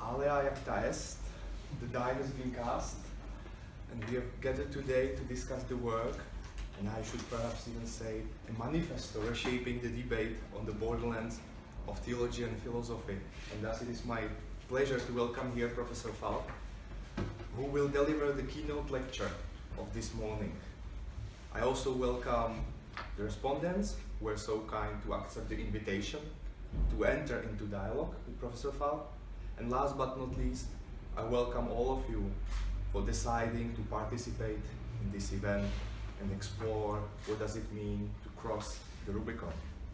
Alea jacta est, the die has been cast, and we have gathered today to discuss the work, and I should perhaps even say a manifesto reshaping the debate on the borderlands of theology and philosophy. And thus it is my pleasure to welcome here Professor Falk, who will deliver the keynote lecture of this morning. I also welcome the respondents who were so kind to accept the invitation to enter into dialogue with Professor Falk. And last but not least, I welcome all of you for deciding to participate in this event and explore what does it mean to cross the Rubicon.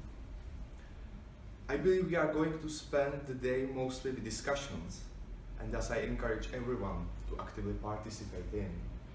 I believe we are going to spend the day mostly with discussions, and thus I encourage everyone to actively participate in.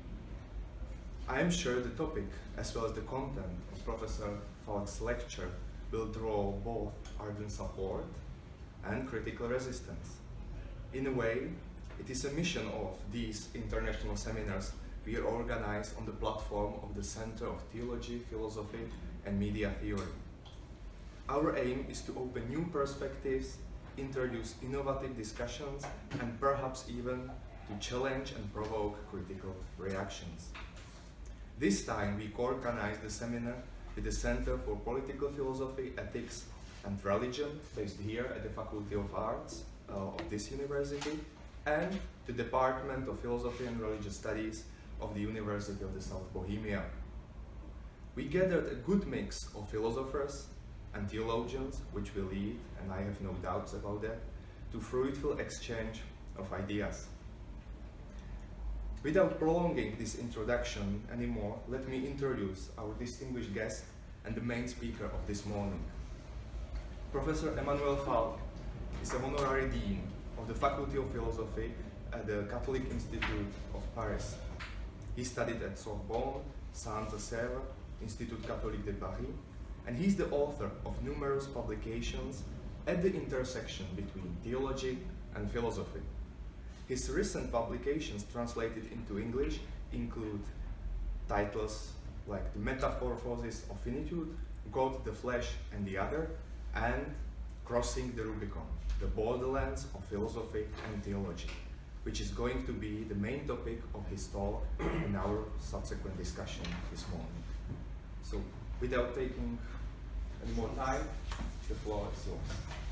I am sure the topic, as well as the content of Professor Falk's lecture, will draw both ardent support and critical resistance. In a way, it is a mission of these international seminars we organize on the platform of the Center of Theology, Philosophy and Media Theory. Our aim is to open new perspectives, introduce innovative discussions, and perhaps even to challenge and provoke critical reactions. This time we co-organize the seminar with the Center for Political Philosophy, Ethics and Religion, based here at the Faculty of Arts of this university, and the Department of Philosophy and Religious Studies of the University of the South Bohemia. We gathered a good mix of philosophers and theologians, which will lead, and I have no doubts about that, to fruitful exchange of ideas. Without prolonging this introduction anymore, let me introduce our distinguished guest and the main speaker of this morning. Professor Emmanuel Falk is a honorary dean of the Faculty of Philosophy at the Catholic Institute of Paris. He studied at Sorbonne, Saint-Eustache, Institut Catholique de Paris, and he is the author of numerous publications at the intersection between theology and philosophy. His recent publications translated into English include titles like The Metamorphosis of Finitude, God, the Flesh and the Other, and Crossing the Rubicon, the Borderlands of Philosophy and Theology, which is going to be the main topic of his talk in our subsequent discussion this morning. So, without taking any more time, the floor is yours.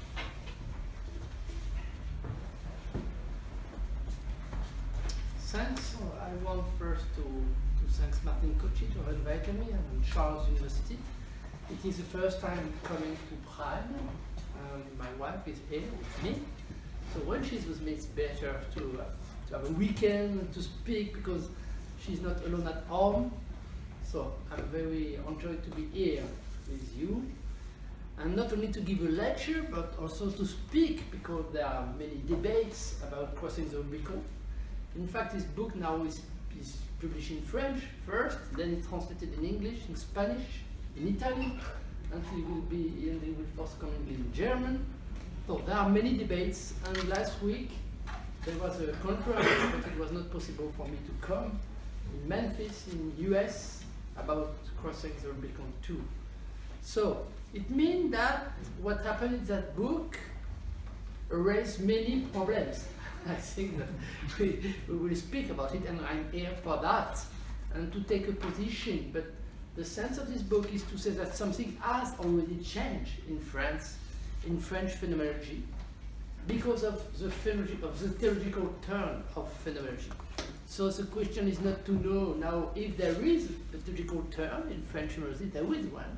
Thanks. I want first to thank Martin Kochi to invite me and Charles University. It is the first time coming to Prague. My wife is here with me. So when she's with me, it's better to have a weekend to speak because she's not alone at home. So I'm very enjoyed to be here with you. And not only to give a lecture, but also to speak because there are many debates about crossing the Rubicon. In fact, this book now is published in French first, then it's translated in English, in Spanish, in Italian, and it will forthcoming in German. So there are many debates, and last week there was a conference, but it was not possible for me to come in Memphis, in US, about crossing the Rubicon too. So it means that what happened in that book raised many problems. I think that we will speak about it, and I'm here for that, and to take a position. But the sense of this book is to say that something has already changed in France, in French phenomenology, because of the theological turn of phenomenology. So the question is not to know now if there is a theological turn in French phenomenology, there is one,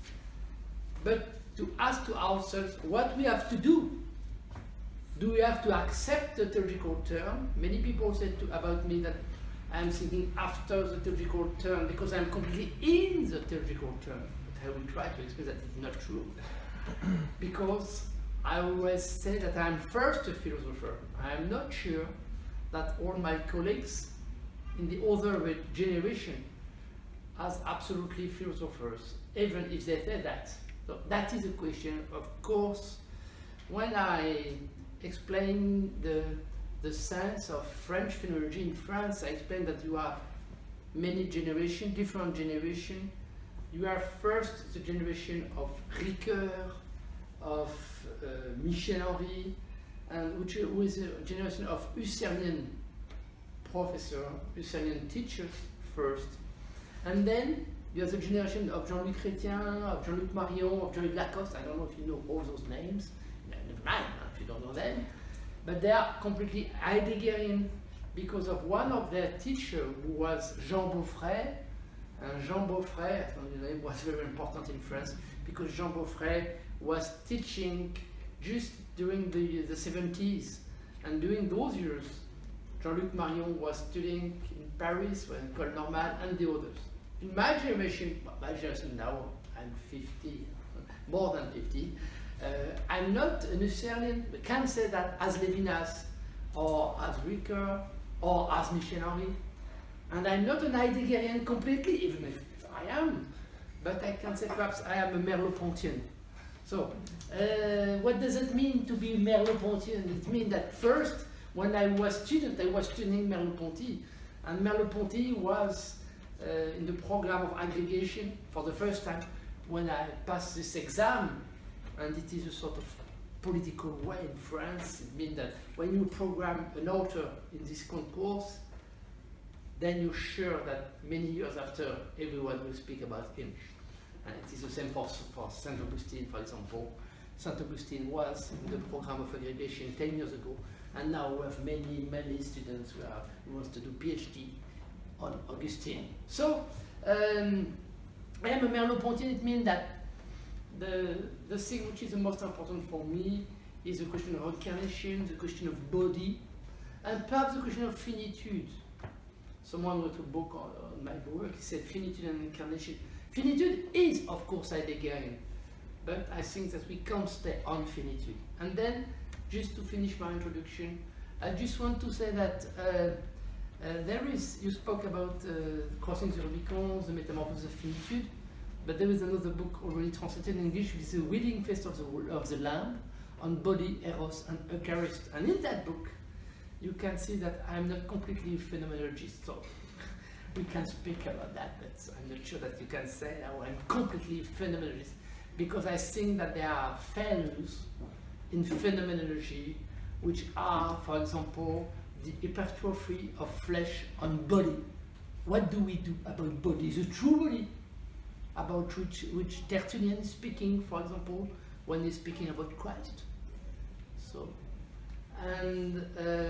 but to ask to ourselves what we have to do. Do we have to accept the theological turn? Many people said about me that I'm thinking after the theological turn because I'm completely in the theological turn. But I will try to explain that it's not true. Because I always say that I'm first a philosopher. I'm not sure that all my colleagues in the other generation as absolutely philosophers, even if they say that. So that is a question, of course. When I explain the sense of French phenomenology in France, I explain that you have many generations, different generations. You are first the generation of Ricoeur, of Michel Henry, and which was a generation of Husserlian professors, Husserlian teachers first, and then you have the generation of Jean-Luc Chrétien, of Jean-Luc Marion, of Jean-Luc Lacoste. I don't know if you know all those names. Never mind if you don't know them. But they are completely Heideggerian because of one of their teachers who was Jean Beaufray. And Jean Beaufray, I don't know the name, was very important in France because Jean Beaufray was teaching just during the 70s. And during those years, Jean-Luc Marion was studying in Paris, in École Normale, and the others. In my generation now, I'm 50, more than 50, I'm not an Husserlian, but can say that as Levinas, or as Ricoeur, or as Michel Henry. And I'm not an Heideggerian completely, even if I am, but I can say perhaps I am a Merleau-Pontian. So, what does it mean to be Merleau-Pontian? It means that first, when I was student, I was studying Merleau-Ponty, and Merleau-Ponty was in the program of aggregation for the first time when I passed this exam, and it is a sort of political way in France. It means that when you program an author in this concourse, then you're sure that many years after everyone will speak about him. And it is the same for Saint Augustine, for example. Saint Augustine was in the program of aggregation 10 years ago, and now we have many students who want to do PhD on Augustine. So, I am a Merleau-Pontian. It means that the thing which is the most important for me is the question of incarnation, the question of body, and perhaps the question of finitude. Someone wrote a book on my work, he said finitude and incarnation. Finitude is, of course, Heideggerian, but I think that we can't stay on finitude. And then, just to finish my introduction, I just want to say that you spoke about Crossing the Rubicon, the Metamorphosis of Finitude, but there is another book already translated in English, which is The Wedding Feast of the Lamb, on body, eros, and Eucharist. And in that book, you can see that I'm not completely a phenomenologist, so we can speak about that, but I'm not sure that you can say now I'm completely phenomenologist, because I think that there are failures in phenomenology which are, for example, the hypertrophy of flesh on body. What do we do about body? The true body, about which Tertullian is speaking, for example, when he's speaking about Christ. So, and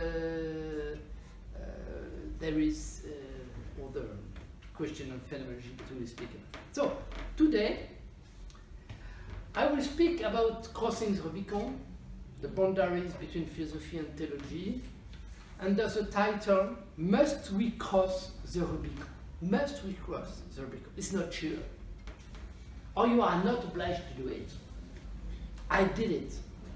there is other question on phenomenology to speak about. So, today, I will speak about crossing the Rubicon, the boundaries between philosophy and theology, under the title, Must We Cross the Rubicon? Must we cross the Rubicon? It's not sure. Or you are not obliged to do it. I did it.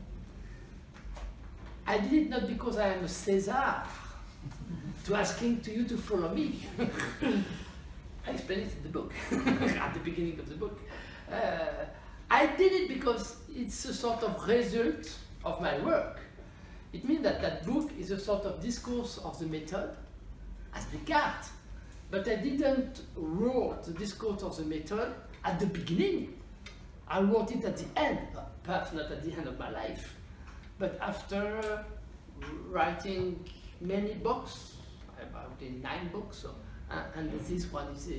I did it not because I am a Caesar, to asking to you to follow me. I explained it in the book, at the beginning of the book. I did it because it's a sort of result of my work. It means that that book is a sort of discourse of the method, as Descartes. But I didn't write the discourse of the method at the beginning. I wrote it at the end, perhaps not at the end of my life, but after writing many books, about 9 books, so, and this one is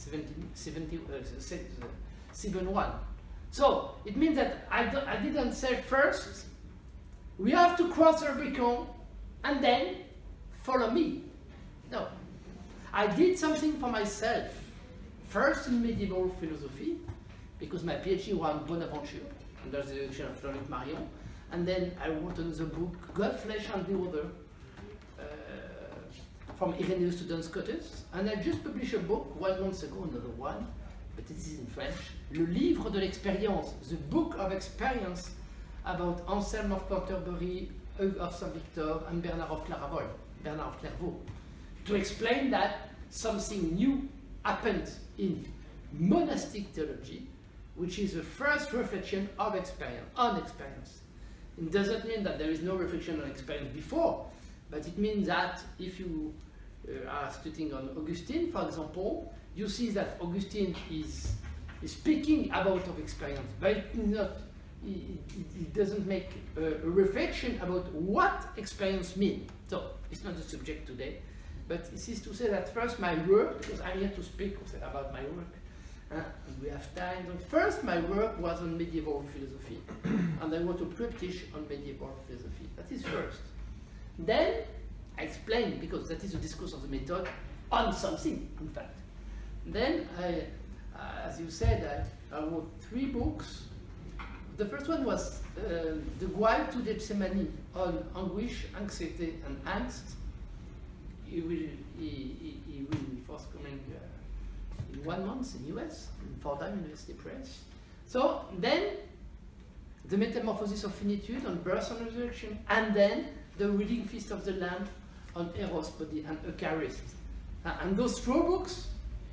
71. So it means that I didn't say first, we have to cross the Rubicon and then follow me. No. I did something for myself, first in medieval philosophy, because my PhD was on Bonaventure, under the direction of Jean-Luc Marion, and then I wrote another book, God, Flesh and the Other, from Irenaeus to Duns Scotus, and I just published a book 1 month ago, another one, but it is in French, Le Livre de l'Expérience, the Book of Experience, about Anselm of Canterbury, Hugues of St. Victor, and Bernard of Clairvaux, to explain that something new happened in monastic theology, which is the first reflection of experience, on experience. It doesn't mean that there is no reflection on experience before, but it means that if you are studying on Augustine, for example, you see that Augustine is speaking about of experience, but it's not it doesn't make a reflection about what experience means. So it's not the subject today, but this is to say that first my work, because I'm here to speak about my work, and we have time. So first my work was on medieval philosophy, and I wrote a triptych on medieval philosophy. That is first. Then I explained, because that is the discourse of the method, on something, in fact. Then as you said, I wrote 3 books. The first one was The Guide to Gethsemane on anguish, anxiety, and angst. He will be forthcoming in 1 month in US, in Fordham University Press. So then, The Metamorphosis of Finitude on birth and resurrection, and then The Wedding Feast of the Lamb on Eros, body, and Eucharist. And those 4 books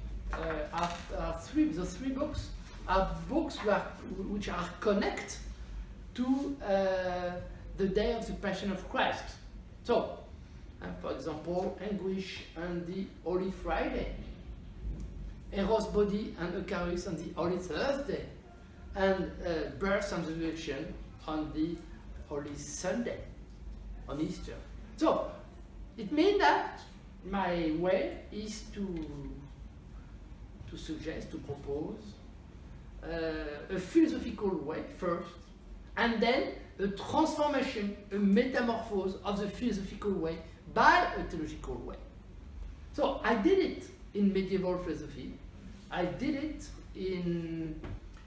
those 3 books are books which are connected to the day of the Passion of Christ. So, for example, Anguish on the Holy Friday, Eros body and Eucharist on the Holy Thursday, and birth and resurrection on the Holy Sunday, on Easter. So, it means that my way is to suggest, to propose a philosophical way first, and then a transformation, a metamorphose of the philosophical way by a theological way. So I did it in medieval philosophy, I did it in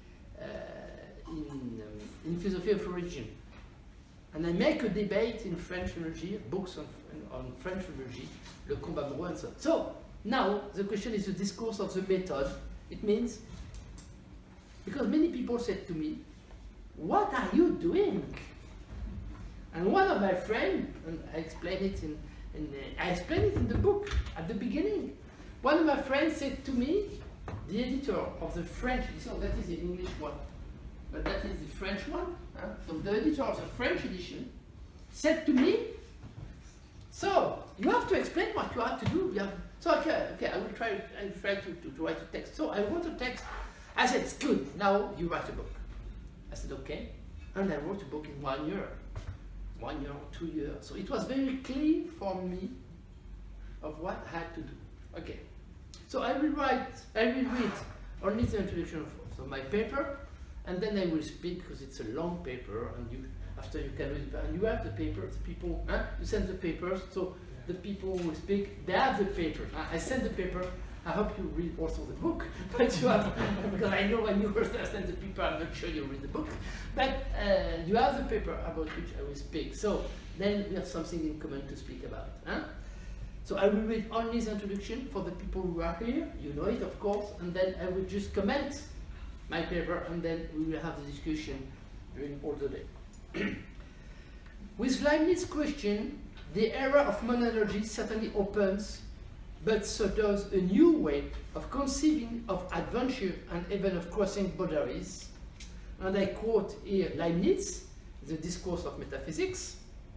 philosophy of religion, and I make a debate in French philology, books on French philology, Le Combat Amoureux, and so on. So now the question is the discourse of the method. It means, because many people said to me, what are you doing? And one of my friends, and I explain it in the book at the beginning. One of my friends said to me, the editor of the French, so that is the English one, but that is the French one. So the editor of the French edition said to me, so you have to explain what you have to do. So okay, I will try to write a text. So I wrote a text. I said, it's good, now you write a book. I said, okay. And I wrote a book in 1 year. 1 year, 2 years. So it was very clear for me of what I had to do. Okay. So I will read only the introduction of my paper, and then I will speak, because it's a long paper, and after you can read it, and you have the paper, the people, you send the papers, so the people who speak, they have the paper. I send the paper. I hope you read also the book, but you have, because I know when you first send the paper, I'm not sure you read the book, but you have the paper about which I will speak. So then we have something in common to speak about. So I will read only the introduction for the people who are here, you know it of course, and then I will just comment my paper, and then we will have the discussion during all the day. With Leibniz's question, the era of monology certainly opens, but so does a new way of conceiving of adventure and even of crossing boundaries. And I quote here Leibniz, the Discourse of Metaphysics.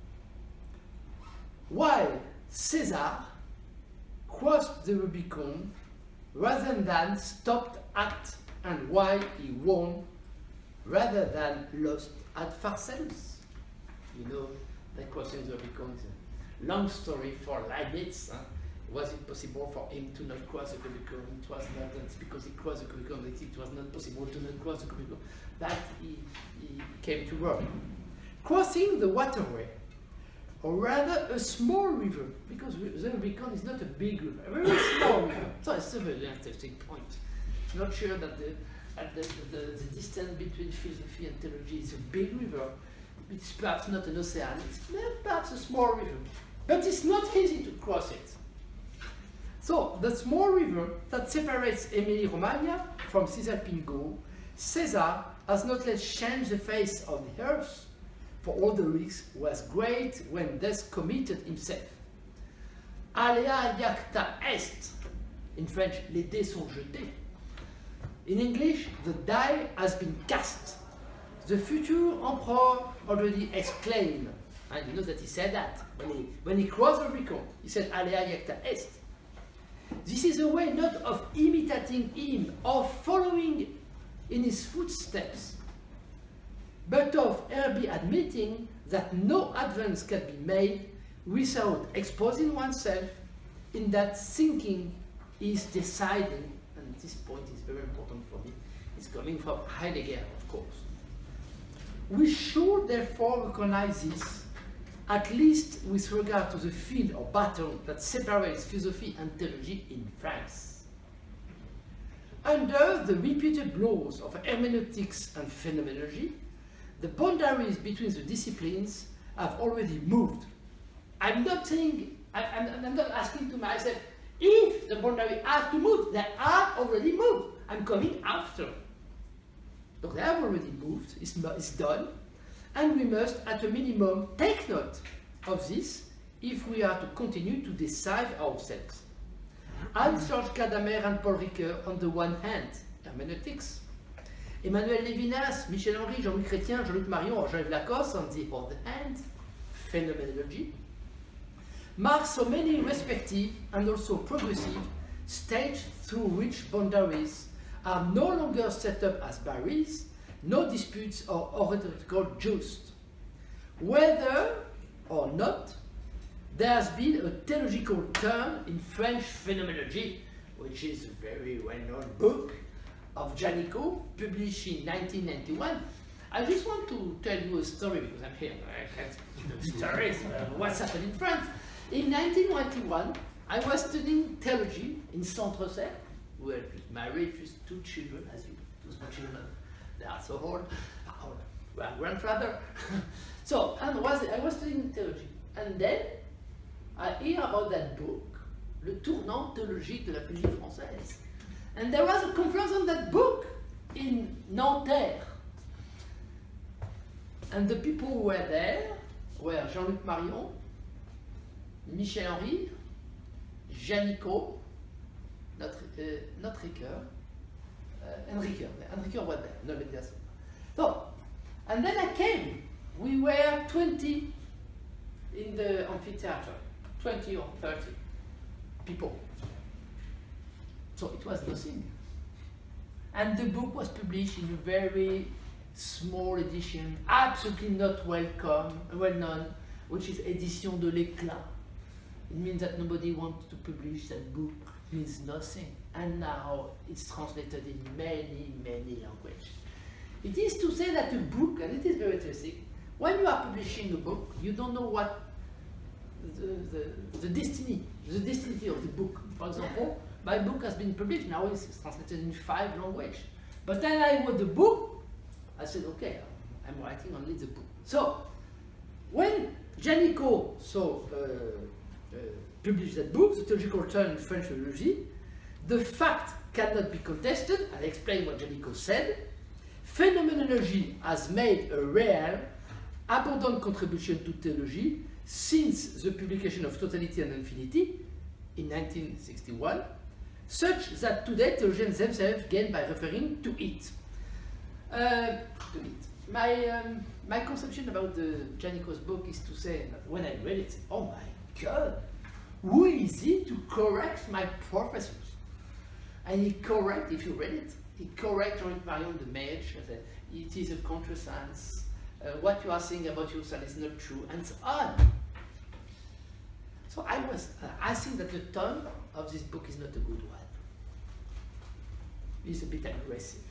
While Caesar crossed the Rubicon rather than stopped at, and why he won rather than lost at Pharsalus. You know that crossing the Rubicon is a long story for Leibniz. Was it possible for him to not cross the Rubicon? It was not, that's because he crossed the Rubicon, it was not possible to not cross the Rubicon. That he came to Rome. Crossing the waterway, or rather a small river, because the Rubicon is not a big river, a very small river. So it's a very interesting point. I'm not sure that the distance between philosophy and theology is a big river. It's perhaps not an ocean, it's perhaps a small river. But it's not easy to cross it. So, the small river that separates Emilia-Romagna from Cisalpine Gaul, Caesar has not let change the face of the earth, for all the risk was great when thus committed himself. Alea jacta est, in French, les dés sont jetés. In English, the die has been cast. The future emperor already exclaimed, and you know that he said that, when he crossed the Rubicon, he said, Alea jacta est. This is a way not of imitating him or following in his footsteps, but of Herbie admitting that no advance can be made without exposing oneself in that thinking is deciding, and this point is very important for me, it's coming from Heidegger, of course. We should therefore recognize this, at least with regard to the field or battle that separates philosophy and theology in France. Under the repeated laws of hermeneutics and phenomenology, the boundaries between the disciplines have already moved. I'm not saying, I'm not asking to myself, if the boundary has to move, they are already moved. I'm coming after. So they have already moved, it's done, and we must, at a minimum, take note of this if we are to continue to decide ourselves. Hans-Georges Gadamer and Paul Ricoeur on the one hand, hermeneutics, Emmanuel Levinas, Michel Henry, Jean-Louis Chrétien, Jean-Luc Marion, or Jean-Yves Lacoste on the other hand, phenomenology, mark so many respective and also progressive stages through which boundaries are no longer set up as barriers, no disputes or orthodoxical just. Whether or not there has been a theological turn in French phenomenology, which is a very well-known book of Janicot, published in 1991. I just want to tell you a story because I'm here. I can't speak the stories of what's happened in France. In 1991, I was studying theology in Saint-Tropez. We were married with 2 children, as you, 2 small children. They are so old. We are grandfather. So, I was studying theology. And then, I hear about that book, Le Tournant théologique de la philosophie française. And there was a conference on that book in Nanterre. And the people who were there were Jean-Luc Marion, Michel Henry, Janicot, not Ricoeur, and Ricoeur. And Ricoeur was there, no mediation. So, and then I came. We were 20 in the amphitheater, 20 or 30 people. So it was nothing. And the book was published in a very small edition, absolutely not well known, which is Édition de l'Éclat. It means that nobody wants to publish that book, it means nothing. And now it's translated in many, many languages. It is to say that a book, and it is very interesting, when you are publishing a book, you don't know what the destiny of the book. For example, my book has been published, now it's translated in 5 languages. But then I wrote the book, I said, okay, I'm writing only the book. So, when Janicot published that book, The Theological Turn in French Philology, the fact cannot be contested. I'll explain what Janicot said. Phenomenology has made a real, abundant contribution to theology since the publication of Totality and Infinity in 1961, such that today theologians themselves gain by referring to it. My conception about the Janicot's book is to say that when I read it, oh my God, who is he to correct my professors? And he correct, if you read it, he correct Jean-Luc Marion de Mage, it is a contresens, what you are saying about yourself is not true, and so on. So I think that the tone of this book is not a good one. It's a bit aggressive.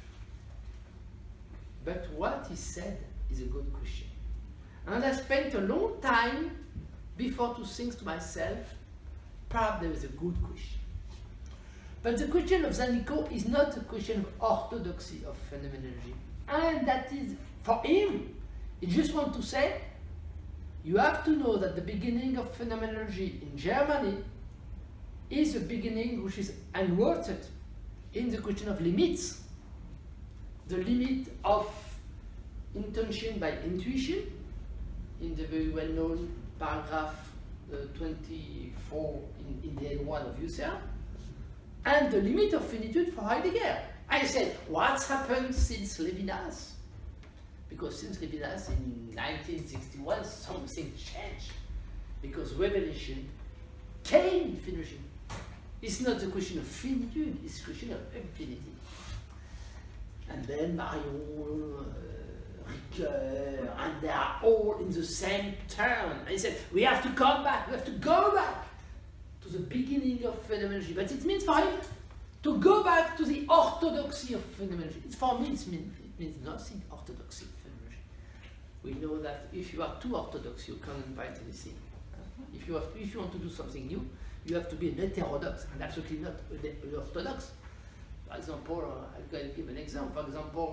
But what he said is a good question. And I spent a long time before to think to myself, perhaps there is a good question. But the question of Janicot is not a question of orthodoxy of phenomenology. And that is, for him, he just wants to say, you have to know that the beginning of phenomenology in Germany is a beginning which is unrooted in the question of limits. The limit of intention by intuition, in the very well-known paragraph 24 in the N1 of Husserl, and the limit of finitude for Heidegger. I said, what's happened since Levinas? Because since Levinas in 1961, something changed. Because revelation came in phenomenology. It's not a question of finitude, it's a question of infinity. And then Marion, Ricoeur, and they are all in the same turn. And he said, we have to come back, we have to go back to the beginning of phenomenology. But it means for him to go back to the orthodoxy of phenomenology. For me, it means nothing, orthodoxy of phenomenology. We know that if you are too orthodox, you can't invite anything. If you want to do something new, you have to be an heterodox and absolutely not an orthodox. For example, I'm going to give an example. For example,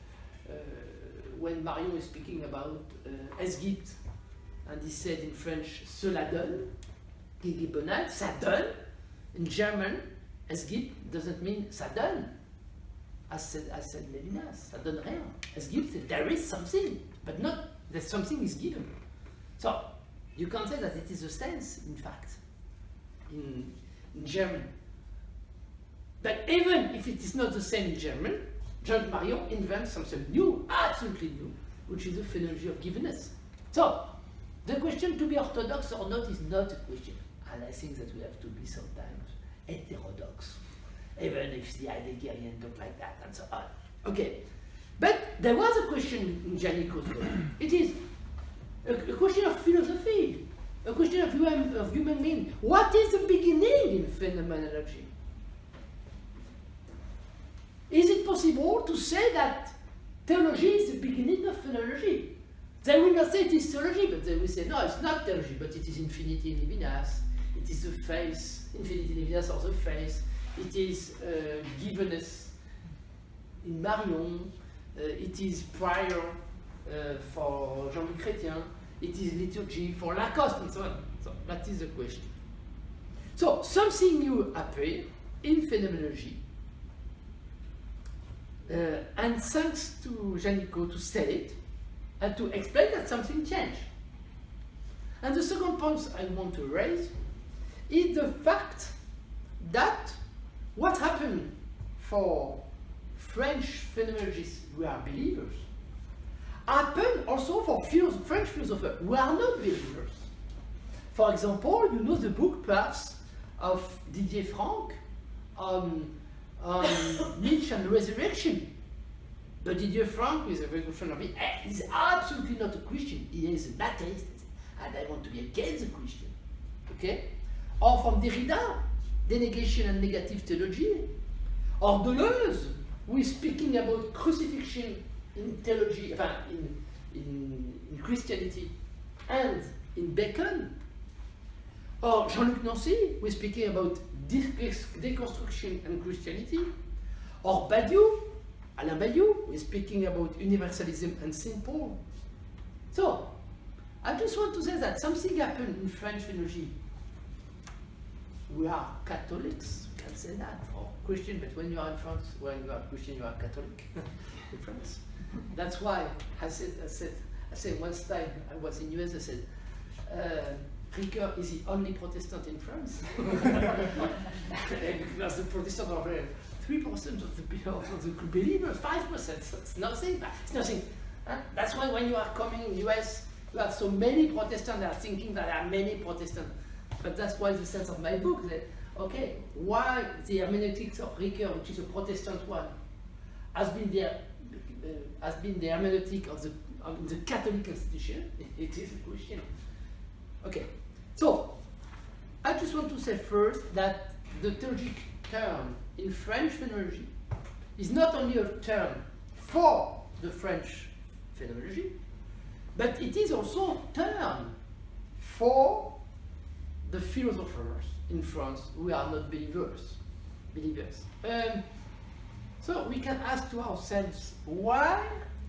when Marion is speaking about Esgypt, and he said in French, cela donne, gegebenheit, ça donne. In German, Esgypt doesn't mean ça donne. As said Levinas, ça donne rien. Esgypt, there is something, but not that something is given. So, you can say that it is a sense, in fact, in German. But even if it is not the same in German, Jean Marion invents something new, absolutely new, which is the phenomenology of givenness. So, the question to be orthodox or not is not a question. And I think that we have to be sometimes heterodox, even if the Heideggerian talk like that and so on. Okay, but there was a question in Giannico's book. It is a question of philosophy, a question of human being. What is the beginning in phenomenology? Is it possible to say that theology is the beginning of phenomenology? They will not say it is theology, but they will say, no, it's not theology, but it is infinity in Levinas, it is the face, infinity in Levinas or the face, it is givenness in Marion, it is prayer for Jean-Luc Chrétien, it is liturgy for Lacoste, and so on. So that is the question. So something new appeared in phenomenology, and thanks to Giannico to say it, and to explain that something changed. And the second point I want to raise is the fact that what happened for French phenomenologists who are believers happened also for French philosophers who are not believers. For example, you know the book perhaps of Didier Franck on Nietzsche and resurrection. But Didier Franck, who is a very good friend of me, is absolutely not a Christian. He is an atheist, and I want to be against the Christian. Okay? Or from Derrida, denegation and negative theology. Or Deleuze, who is speaking about crucifixion in theology, in Christianity, and in Bacon. Or Jean-Luc Nancy, who is speaking about deconstruction and Christianity. Or Badiou, Alain Badiou, who is speaking about universalism and St. Paul. So, I just want to say that something happened in French philosophy. We are Catholics, we can say that, or Christian, but when you are in France, when you are Christian, you are Catholic in France. That's why I said once time I was in US, I said, Ricoeur is the only Protestant in France. Because the Protestants are 3% of the believers, 5%, so it's nothing. It's nothing. That's why when you are coming in the US, you have so many Protestants that are thinking that there are many Protestants. But that's why the sense of my book, that, okay, why the hermeneutics of Ricoeur, which is a Protestant one, has been the hermeneutic of the Catholic institution, it is a question. Okay, so I just want to say first that the theologic term in French phenomenology is not only a term for the French phenomenology, but it is also a term for the philosophers in France who are not believers. So we can ask to ourselves, why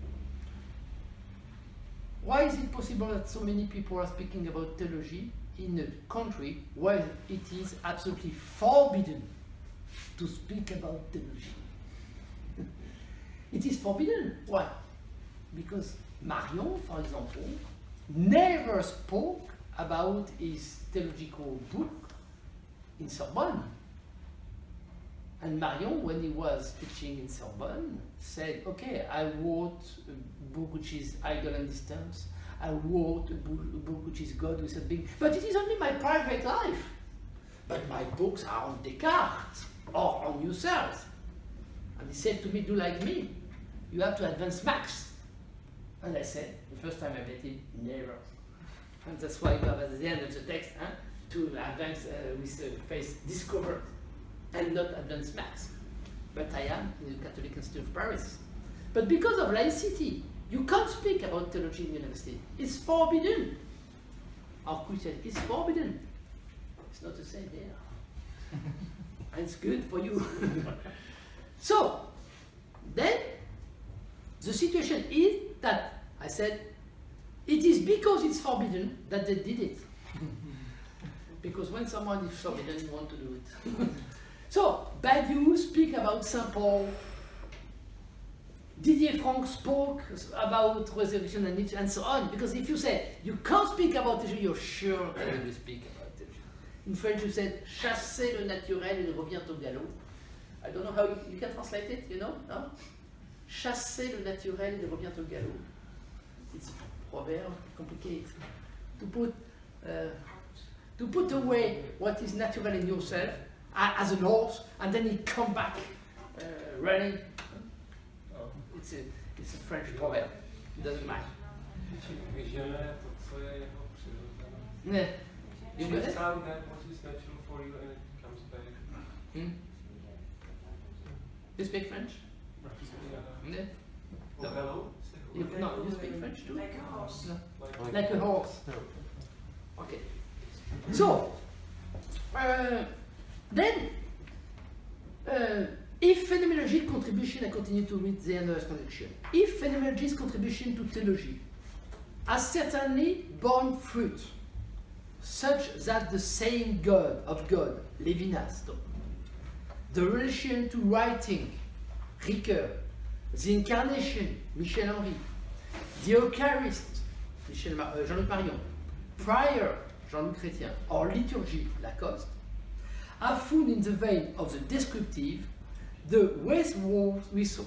is it possible that so many people are speaking about theology in a country where it is absolutely forbidden to speak about theology? It is forbidden. Why? Because Marion, for example, never spoke about his theological book in Sorbonne. And Marion, when he was teaching in Sorbonne, said, okay, I wrote a book which is Idol and Distance. I wrote a book which is God with a big... But it is only my private life. But my books are on Descartes or on Husserl. And he said to me, do like me. You have to advance Max. And I said, the first time I met him, never. And that's why you have at the end of the text, to advance with face discovered and not advanced maths. But I am in the Catholic Institute of Paris. But because of laicity, you can't speak about theology in university. It's forbidden. Our Christian is forbidden. It's not the same here. And it's good for you. So, then, the situation is that, I said, it is because it's forbidden that they did it. Because when someone is forbidden, you want to do it. So, Badiou speak about Saint Paul. Didier Franck spoke about resurrection and Nietzsche and so on. Because if you say, you can't speak about theology, you're sure that they will speak about theology. In French, you said, chasser le naturel, il revient au galop. I don't know how you can translate it, you know? No? Chasser le naturel, il revient au galop. It's a proverb, complicated. To put away what is natural in yourself as an horse, and then you come back running. It's a French proverb. It doesn't matter. Yeah. You get it? What is natural for you and it comes back. You speak French? Yeah. Yeah. No. Hello? No, you speak French too? Like a horse. No. Like a horse. Okay. So, then, if phenomenology's contribution, I continue to read the Anders connection. If phenomenology's contribution to theology has certainly borne fruit, such that the same God of God, Levinas, the relation to writing, Ricoeur, the incarnation, Michel Henry, the Eucharist, Jean-Luc Marion, prayer, Jean-Luc Chrétien, or liturgy, Lacoste, have found in the vein of the descriptive the westward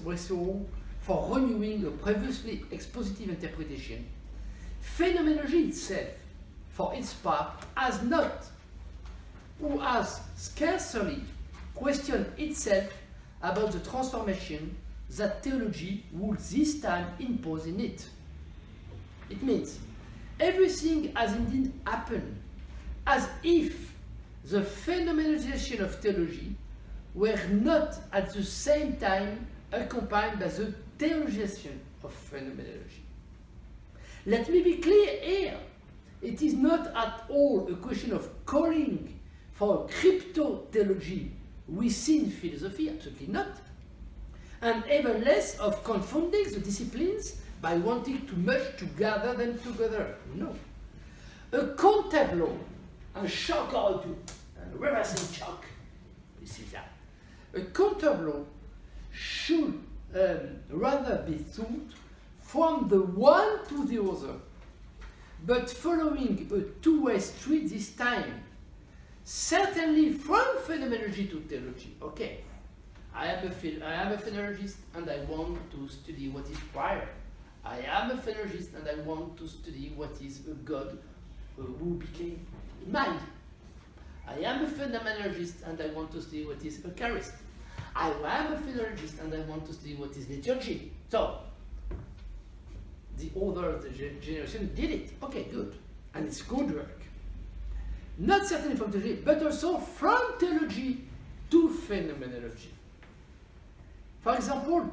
for renewing a previously expositive interpretation. Phenomenology itself, for its part, has not, or has scarcely questioned itself about the transformation that theology would this time impose in it. It means everything has indeed happened as if the phenomenalization of theology were not at the same time accompanied by the theologization of phenomenology. Let me be clear here. It is not at all a question of calling for a crypto-theology within philosophy, absolutely not, and even less of confounding the disciplines by wanting to merge together them together. No. A contableau, un choc or two, a reversing choc, you see that. A contableau should rather be thought from the one to the other, but following a two-way street this time, certainly from phenomenology to theology. Okay, I am a phenomenologist and I want to study what is prayer. I am a phenomenologist and I want to study what is a God who became in mind. I am a phenomenologist and I want to study what is Eucharist. I am a philologist and I want to study what is liturgy. So, the other generation did it. Okay, good. And it's good work. Not certainly from theology, but also from theology to phenomenology. For example,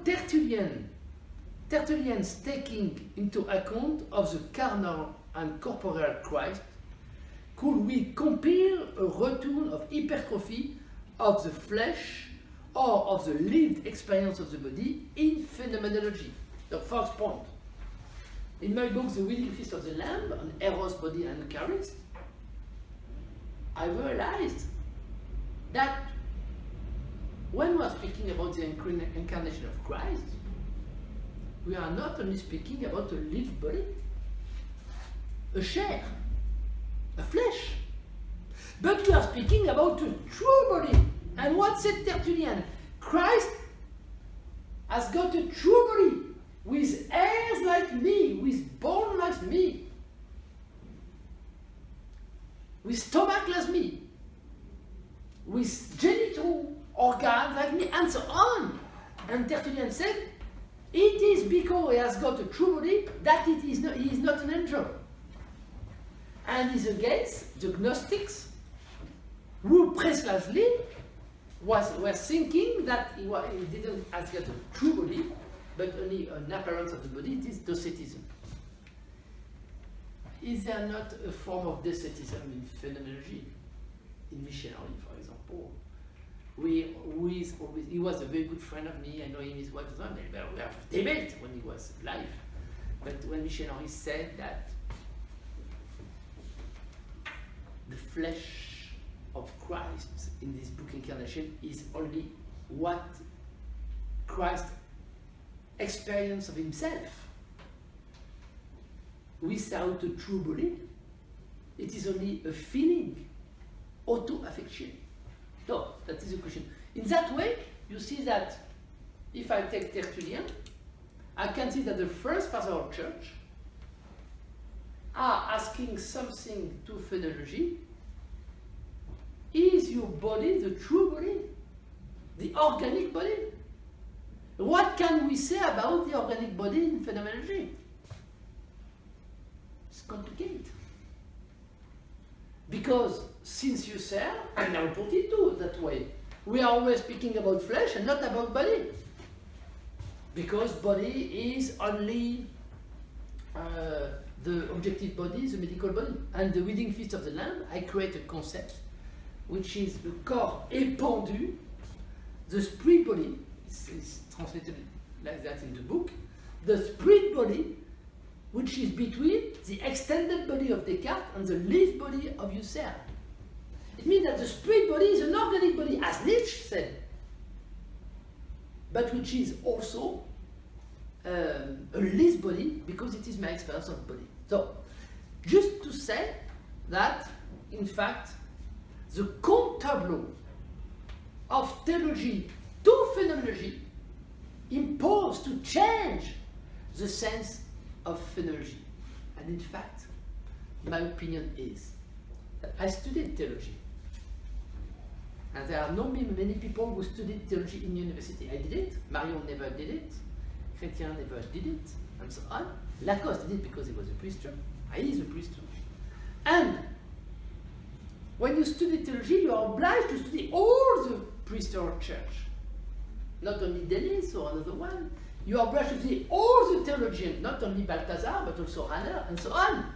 Tertullian's taking into account of the carnal and corporeal Christ, could we compare a return of hypertrophy of the flesh or of the lived experience of the body in phenomenology? The first point. In my book, The Wedding Feast of the Lamb, on Eros, body and Eucharist, I realized that when we are speaking about the incarnation of Christ, we are not only speaking about a lived body, a chair, a flesh, but we are speaking about a true body. And what said Tertullian? Christ has got a true body with hairs like me, with bone like me, with stomach like me, with genital organs like me, and so on. And Tertullian said, It is because he has got a true body that he is not an angel. And is against the Gnostics, who precisely were thinking that he didn't have got a true body, but only an appearance of the body. It is Docetism. Is there not a form of Docetism in phenomenology, in missionary, for example? He was a very good friend of me. I know him, his wife as well. We have debate when he was alive. But when missionary said that the flesh of Christ in this book Incarnation is only what Christ experience of himself without a true body. It is only a feeling, auto-affection. So, that is the question. In that way, you see that if I take Tertullien, I can see that the first father of church are asking something to phenomenology. Is your body the true body? The organic body? What can we say about the organic body in phenomenology? It's complicated. Because since you say, and I put it too that way, we are always speaking about flesh and not about body. Because body is only the objective body, the medical body. And the Wedding Feast of the Lamb, I create a concept which is the corps épandu, the spirit body, it's translated like that in the book, the spirit body which is between the extended body of Descartes and the lived body of Husserl. It means that the spirit body is an organic body, as Nietzsche said, but which is also a lived body because it is my experience of body. So, just to say that, in fact, the compte tableau of theology to phenomenology impose to change the sense of phenomenology. And in fact, my opinion is that I studied theology. And there are not many people who studied theology in university. I did it, Marion never did it, Chrétien never did it, and so on. Lacoste did it because he was a priest. He is a priest. And when you study theology, you are obliged to study all the priesthood church. Not only Denis or another one. You are obliged to study all the theologians, not only Balthazar, but also Rahner, and so on.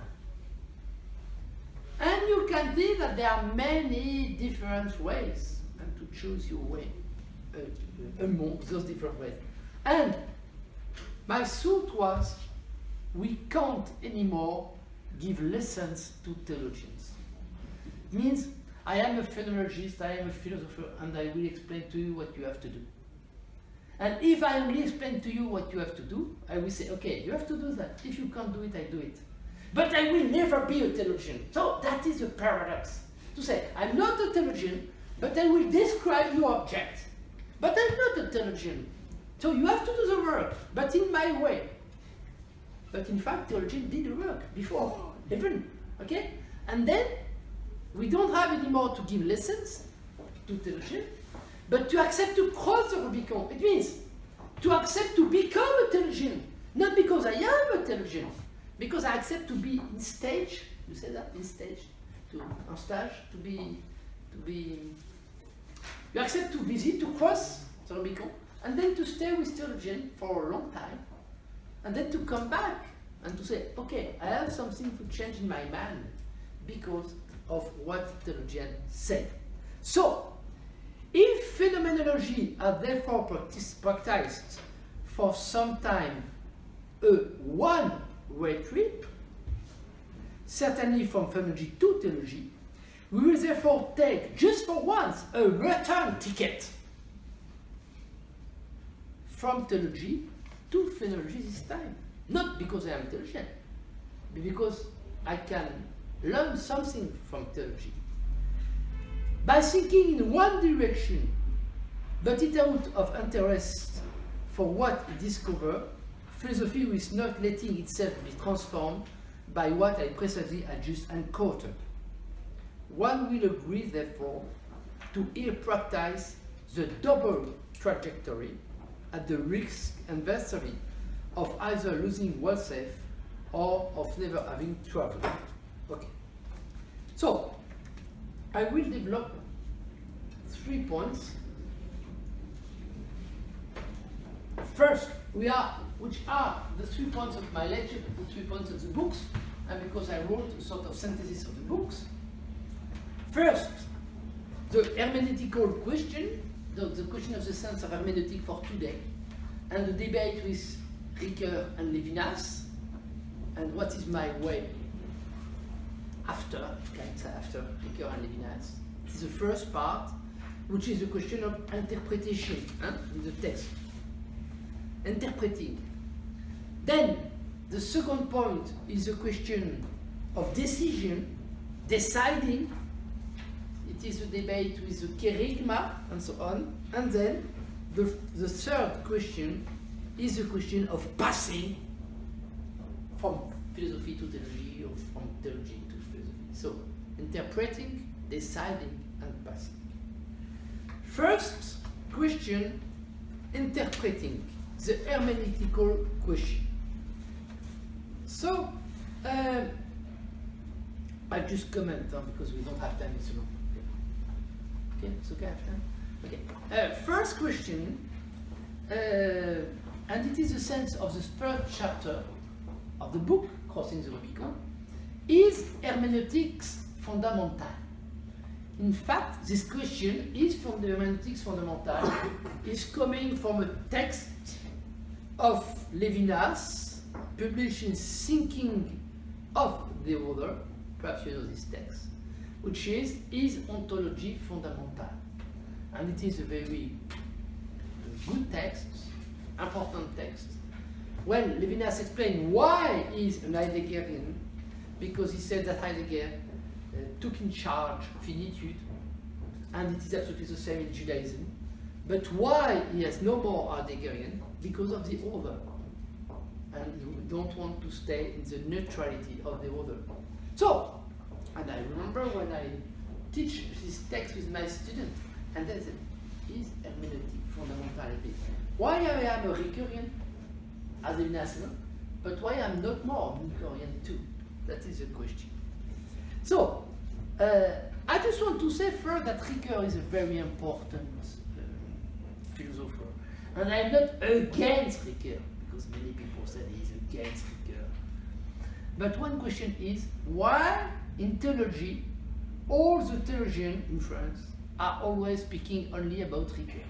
And you can see that there are many different ways, and to choose your way among those different ways. And my thought was, we can't anymore give lessons to theologians. It means, I am a phenomenologist, I am a philosopher, and I will explain to you what you have to do. And if I only explain to you what you have to do, I will say, okay, you have to do that. If you can't do it, I do it. But I will never be a theologian. So that is a paradox. To say, I'm not a theologian, but I will describe your object. But I'm not a theologian. So you have to do the work, but in my way. But in fact, theologians did the work before, even, okay? And then, we don't have anymore to give lessons to theologians, but to accept to cross the Rubicon. It means to accept to become a theologian, not because I am a theologian, because I accept to be in stage, you say that, in stage, en stage, you accept to visit, to cross the Rubicon, and then to stay with theologian for a long time, and then to come back and to say, okay, I have something to change in my mind because of what theologians said. So, if phenomenology are therefore practiced for some time a one-way trip, certainly from phenomenology to theology, we will therefore take, just for once, a return ticket from theology to phenomenology this time. Not because I am a theologian, but because I can learn something from theology. By thinking in one direction, but it out of interest for what it discovers, philosophy is not letting itself be transformed by what I precisely adjust and quoted. One will agree, therefore, to here practice the double trajectory at the risk, adversary, of either losing oneself or of never having traveled. Okay. So, I will develop 3 points. First, which are the 3 points of my lecture, the 3 points of the books, and because I wrote a sort of synthesis of the books. First, the hermeneutical question, the question of the sense of hermeneutic for today, and the debate with Ricoeur and Levinas, and what is my way after, if I can say after Ricoeur and Levinas. It is the first part, which is the question of interpretation in the text. Interpreting. Then, the second point is the question of decision, deciding. It is a debate with the kerygma and so on. And then, the third question is the question of passing from philosophy to theology, or from theology to philosophy. So, interpreting, deciding, and passing. First question, interpreting, the hermeneutical question. So, I just comment because we don't have time, it's long. Okay, it's okay, I have time? Okay. First question, and it is the sense of the third chapter of the book, Crossing the Rubicon, is hermeneutics fundamental? In fact, this question is from the hermeneutics fundamental, is coming from a text of Levinas, published in Thinking of the Other, perhaps you know this text, which is ontology fundamental. And it is a very good text, important text. When Levinas explained why he is an Heideggerian, because he said that Heidegger took in charge finitude, and it is absolutely the same in Judaism. But why he has no more Heideggerian? Because of the other. And you don't want to stay in the neutrality of the other. So, and I remember when I teach this text with my students, and they said, is hermeneutic fundamentality? Why I am a Ricoeurian, as a national, but why I'm not more Ricoeurian too? That is the question. So, I just want to say first that Ricoeur is a very important philosopher. And I'm not against Ricoeur, because many people say he's against Ricoeur. But one question is, why in theology, all the theologians in France are always speaking only about Ricoeur?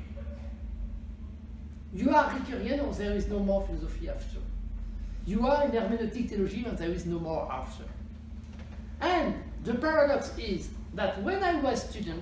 You are Ricoeurian or there is no more philosophy after. You are in hermeneutic theology and there is no more after. And the paradox is that when I was a student,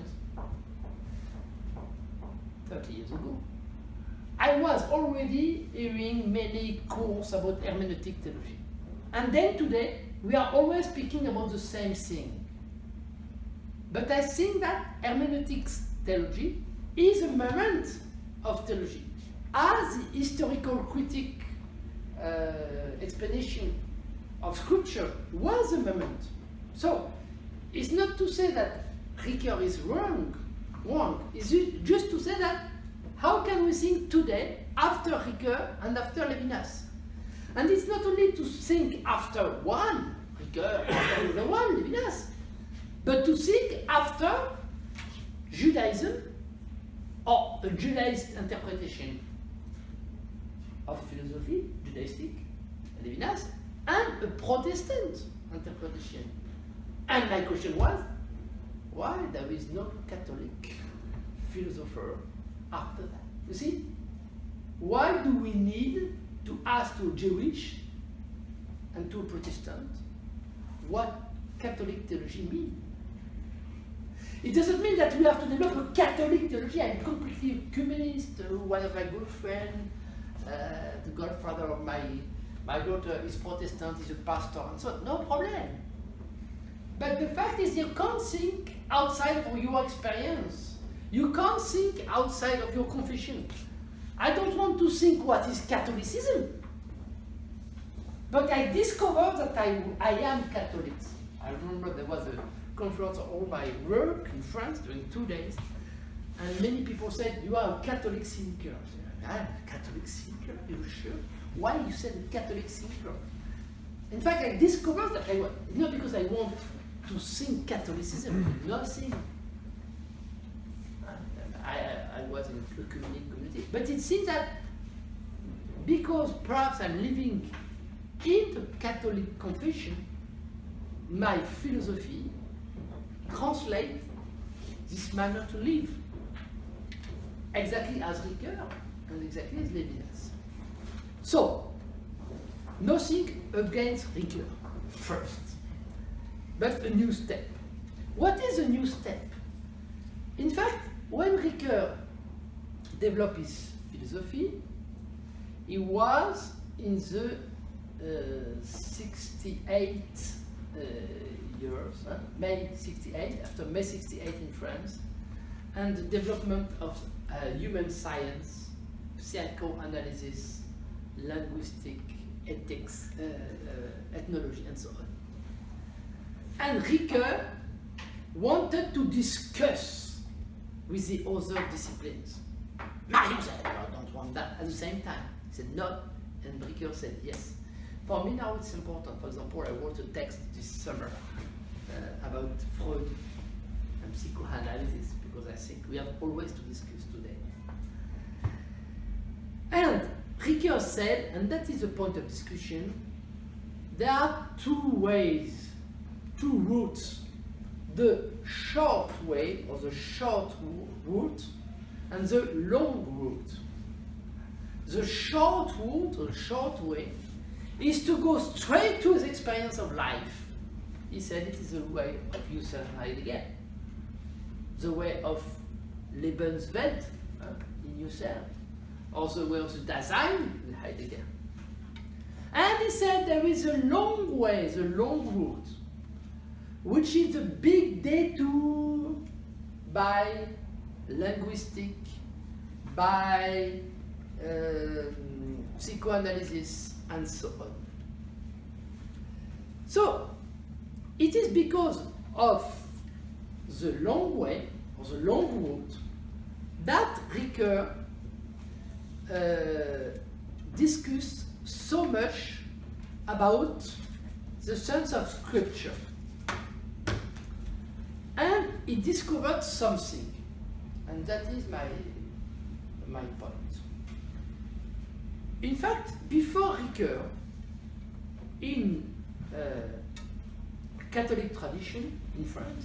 30 years ago, I was already hearing many courses about hermeneutic theology. And then today, we are always speaking about the same thing. But I think that hermeneutics theology is a moment of theology. As the historical critic explanation of scripture was a moment. So, it's not to say that Ricoeur is wrong. It's just to say that how can we think today after Ricoeur and after Levinas? And it's not only to think after one, Ricoeur, after the one, Levinas, but to think after Judaism or a Judaist interpretation of philosophy, Judaistic, Levinas, and a Protestant interpretation. And my question was, why there is no Catholic philosopher after that? You see? Why do we need to ask to a Jewish and to a Protestant what Catholic theology means? It doesn't mean that we have to develop a Catholic theology. I'm completely ecumenist. One of my good friends, the godfather of my daughter is Protestant, is a pastor, and so on. No problem. But the fact is you can't think outside of your experience. You can't think outside of your confession. I don't want to think what is Catholicism. But I discovered that I am Catholic. I remember there was a conference of all my work in France during 2 days. And many people said, you are a Catholic thinker. I said, I'm a Catholic thinker, are you sure? Why you said a Catholic thinker? In fact, I discovered that not because I want to think Catholicism, nothing. I was in a community. But it seems that because perhaps I'm living in the Catholic confession, my philosophy translates this manner to live. Exactly as Ricoeur and exactly as Levinas. So, nothing against Ricoeur, first, but a new step. What is a new step? In fact, when Ricoeur developed his philosophy, he was in the 68 years, May 68, after May 68 in France, and the development of human science, psychoanalysis, linguistic, ethics, ethnology, and so on. And Ricoeur wanted to discuss with the other disciplines. Marion said, I don't want that. At the same time, he said no, and Ricoeur said yes. For me now it's important. For example, I wrote a text this summer about Freud and psychoanalysis, because I think we have always to discuss today. And Ricoeur said, and that is the point of discussion, there are two ways, two routes. The short way, or the short route, and the long route. The short route, or short way, is to go straight to the experience of life. He said it is the way of Husserl and Heidegger, the way of Lebenswelt in Husserl, or the way of the Dasein in Heidegger. And he said there is a long way, the long route, which is a big detour by linguistic, by psychoanalysis, and so on. So, it is because of the long way, or the long route, that Ricoeur discussed so much about the sense of scripture. And he discovered something, and that is my point. In fact, before Ricoeur, in Catholic tradition in France,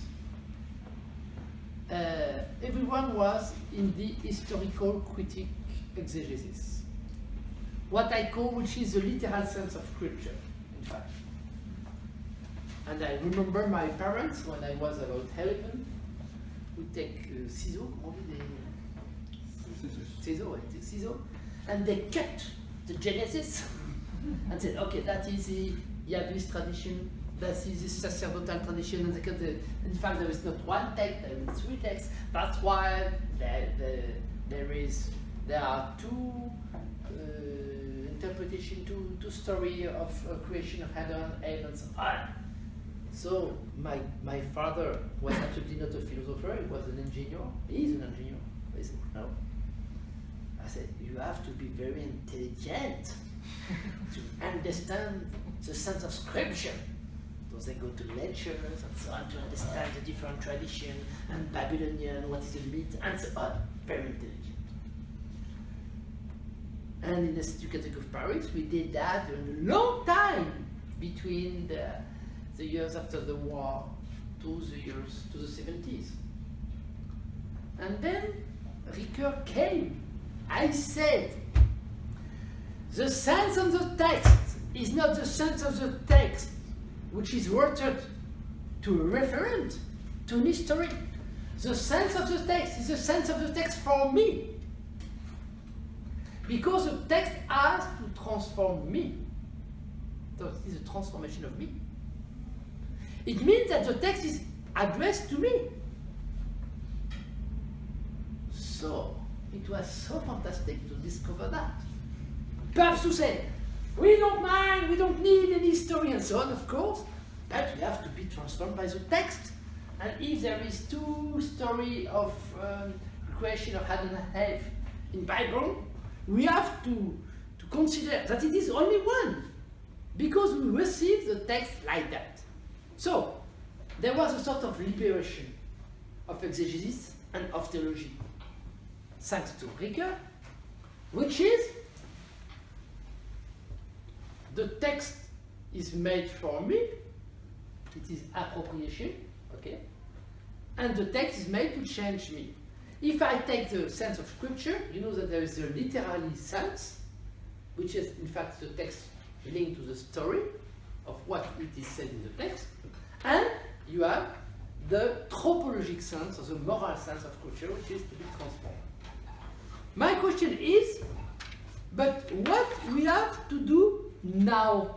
everyone was in the historical critic exegesis, what I call, which is the literal sense of scripture, in fact. And I remember my parents, when I was about 11, would take ciseaux, ciseaux, and they cut the Genesis and said, okay, that is the Yahwist tradition, that is the sacerdotal tradition, and they cut the, in fact, there is not one text, there is 3 texts. That's why there are 2 interpretations, two stories of creation of Adam and Eve, and so on. So my father was absolutely not a philosopher, he was an engineer. He is an engineer. I said, no. I said, you have to be very intelligent to understand the sense of scripture. So they go to lectures and so on to understand the different tradition and Babylonian, what is a myth, and so on. Very intelligent. And in the Institute Catholic of Paris, we did that during a long time between the years after the war to the 70s. And then Ricoeur came. I said, the sense of the text is not the sense of the text which is rooted to a referent, to an historic. The sense of the text is the sense of the text for me. Because the text has to transform me. So it is a transformation of me. It means that the text is addressed to me. So, it was so fantastic to discover that. Perhaps to say, we don't mind, we don't need any story and so on, of course, but we have to be transformed by the text. And if there is 2 stories of creation of Adam and Eve in Bible, we have to consider that it is only one, because we receive the text like that. So, there was a sort of liberation of exegesis and of theology, thanks to Ricoeur, which is the text is made for me, it is appropriation, okay? And the text is made to change me. If I take the sense of scripture, you know that there is a literary sense, which is in fact the text linked to the story of what it is said in the text, and you have the tropologic sense, or the moral sense of scripture, which is to be transformed. My question is, but what we have to do now?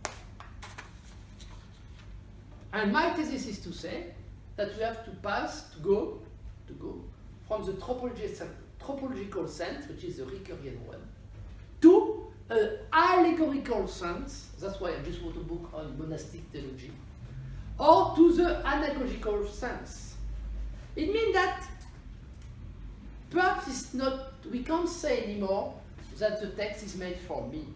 And my thesis is to say that we have to go from the tropological sense, which is the Ricoeurian one, to an allegorical sense, that's why I just wrote a book on monastic theology, or to the anagogical sense. It means that perhaps it's not, we can't say anymore that the text is made for me.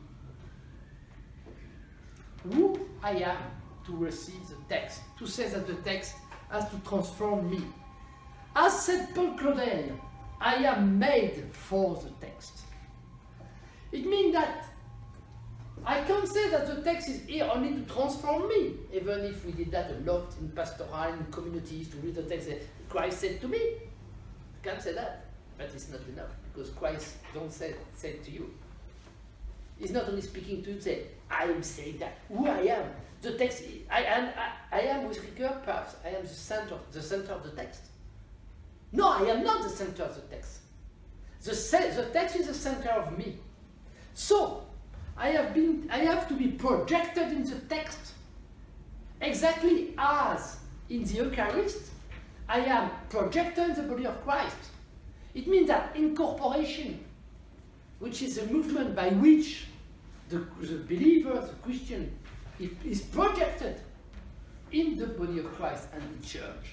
Who I am to receive the text, to say that the text has to transform me. As said Paul Claudel, I am made for the text. It means that I can't say that the text is here only to transform me, even if we did that a lot in pastoral, in communities, to read the text that Christ said to me. I can't say that, but it's not enough, because Christ don't say it to you. He's not only speaking to you, say, I am saying that, who I am. The text, I am with Ricoeur, perhaps, I am the center of the text. No, I am not the center of the text. The text is the center of me. So, I have to be projected in the text, exactly as in the Eucharist, I am projected in the body of Christ. It means that incorporation, which is a movement by which the believer, the Christian, is projected in the body of Christ and the church.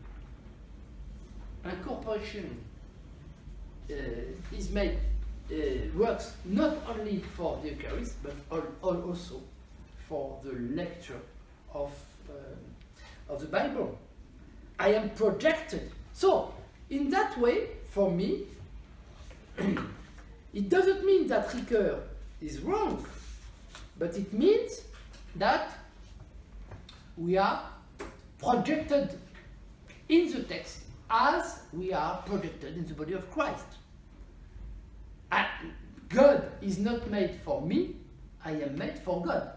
Incorporation is made, works not only for the Eucharist, but also for the lecture of the Bible. I am projected. So, in that way, for me, it doesn't mean that Ricoeur is wrong, but it means that we are projected in the text as we are projected in the body of Christ. God is not made for me, I am made for God.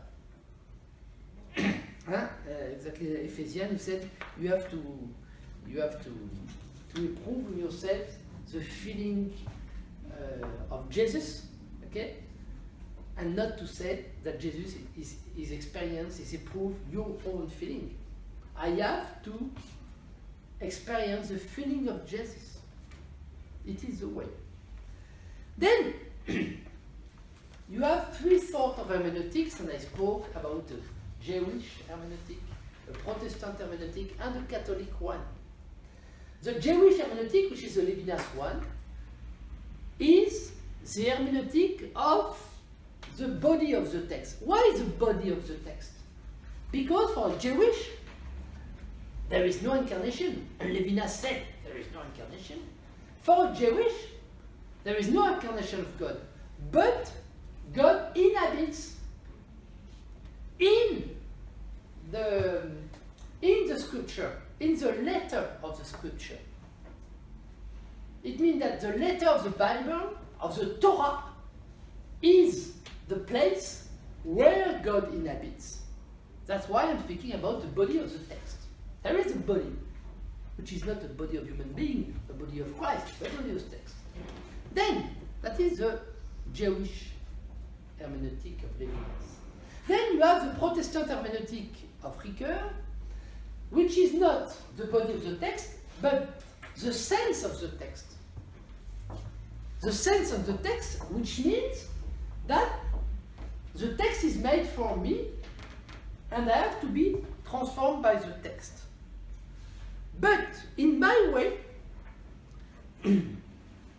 Exactly, Ephesians said you have to improve in yourself the feeling of Jesus, okay, and not to say that Jesus is experience is improve your own feeling. I have to experience the feeling of Jesus. It is the way. Then you have three sorts of hermeneutics, and I spoke about the Jewish hermeneutic, a Protestant hermeneutic, and a Catholic one. The Jewish hermeneutic, which is the Levinas one, is the hermeneutic of the body of the text. Why the body of the text? Because for Jewish, there is no incarnation. And Levinas said there is no incarnation. For Jewish, there is no incarnation of God. But God inhabits in the scripture, in the letter of the scripture. It means that the letter of the Bible, of the Torah, is the place where God inhabits. That's why I'm speaking about the body of the text. There is a body, which is not a body of human being, a body of Christ, but a body of text. Then, that is the Jewish hermeneutic of Levinas. Then you have the Protestant hermeneutic of Ricoeur, which is not the body of the text, but the sense of the text. The sense of the text, which means that the text is made for me, and I have to be transformed by the text. But in my way,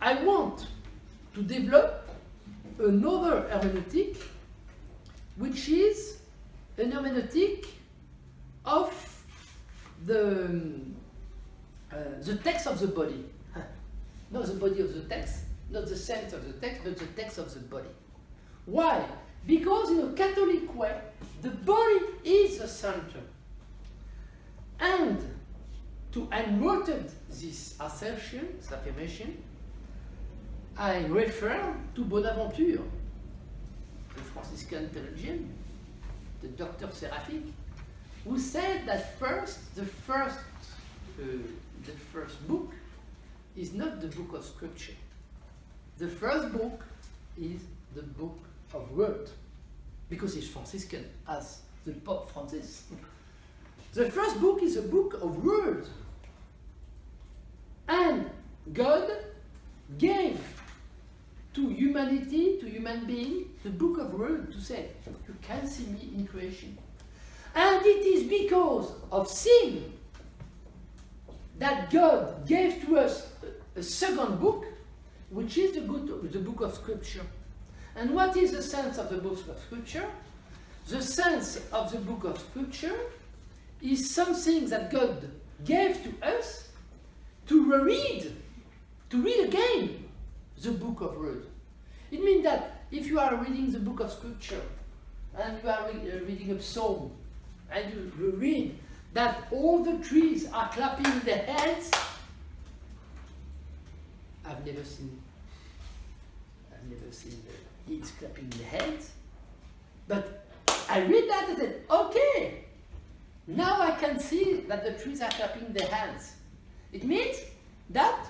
I want to develop another hermeneutic, which is an hermeneutic of the text of the body. Not the body of the text, not the sense of the text, but the text of the body. Why? Because in a Catholic way, the body is the center. And to unrooted this assertion, this affirmation, I refer to Bonaventure, the Franciscan theologian, the Doctor Seraphic, who said that the first book is not the book of Scripture. The first book is the book of Word, because he's Franciscan, as the Pope Francis. The first book is a book of Word. And God gave to humanity, to human being, the book of Word to say, you can see me in creation. And it is because of sin that God gave to us a second book, which is the book of Scripture. And what is the sense of the book of Scripture? The sense of the book of Scripture is something that God gave to us to read again the book of Word. It means that if you are reading the book of Scripture and you are reading a psalm and you read that all the trees are clapping their hands, I've never seen the heads clapping their hands, but I read that and said, okay, now I can see that the trees are clapping their hands. It means that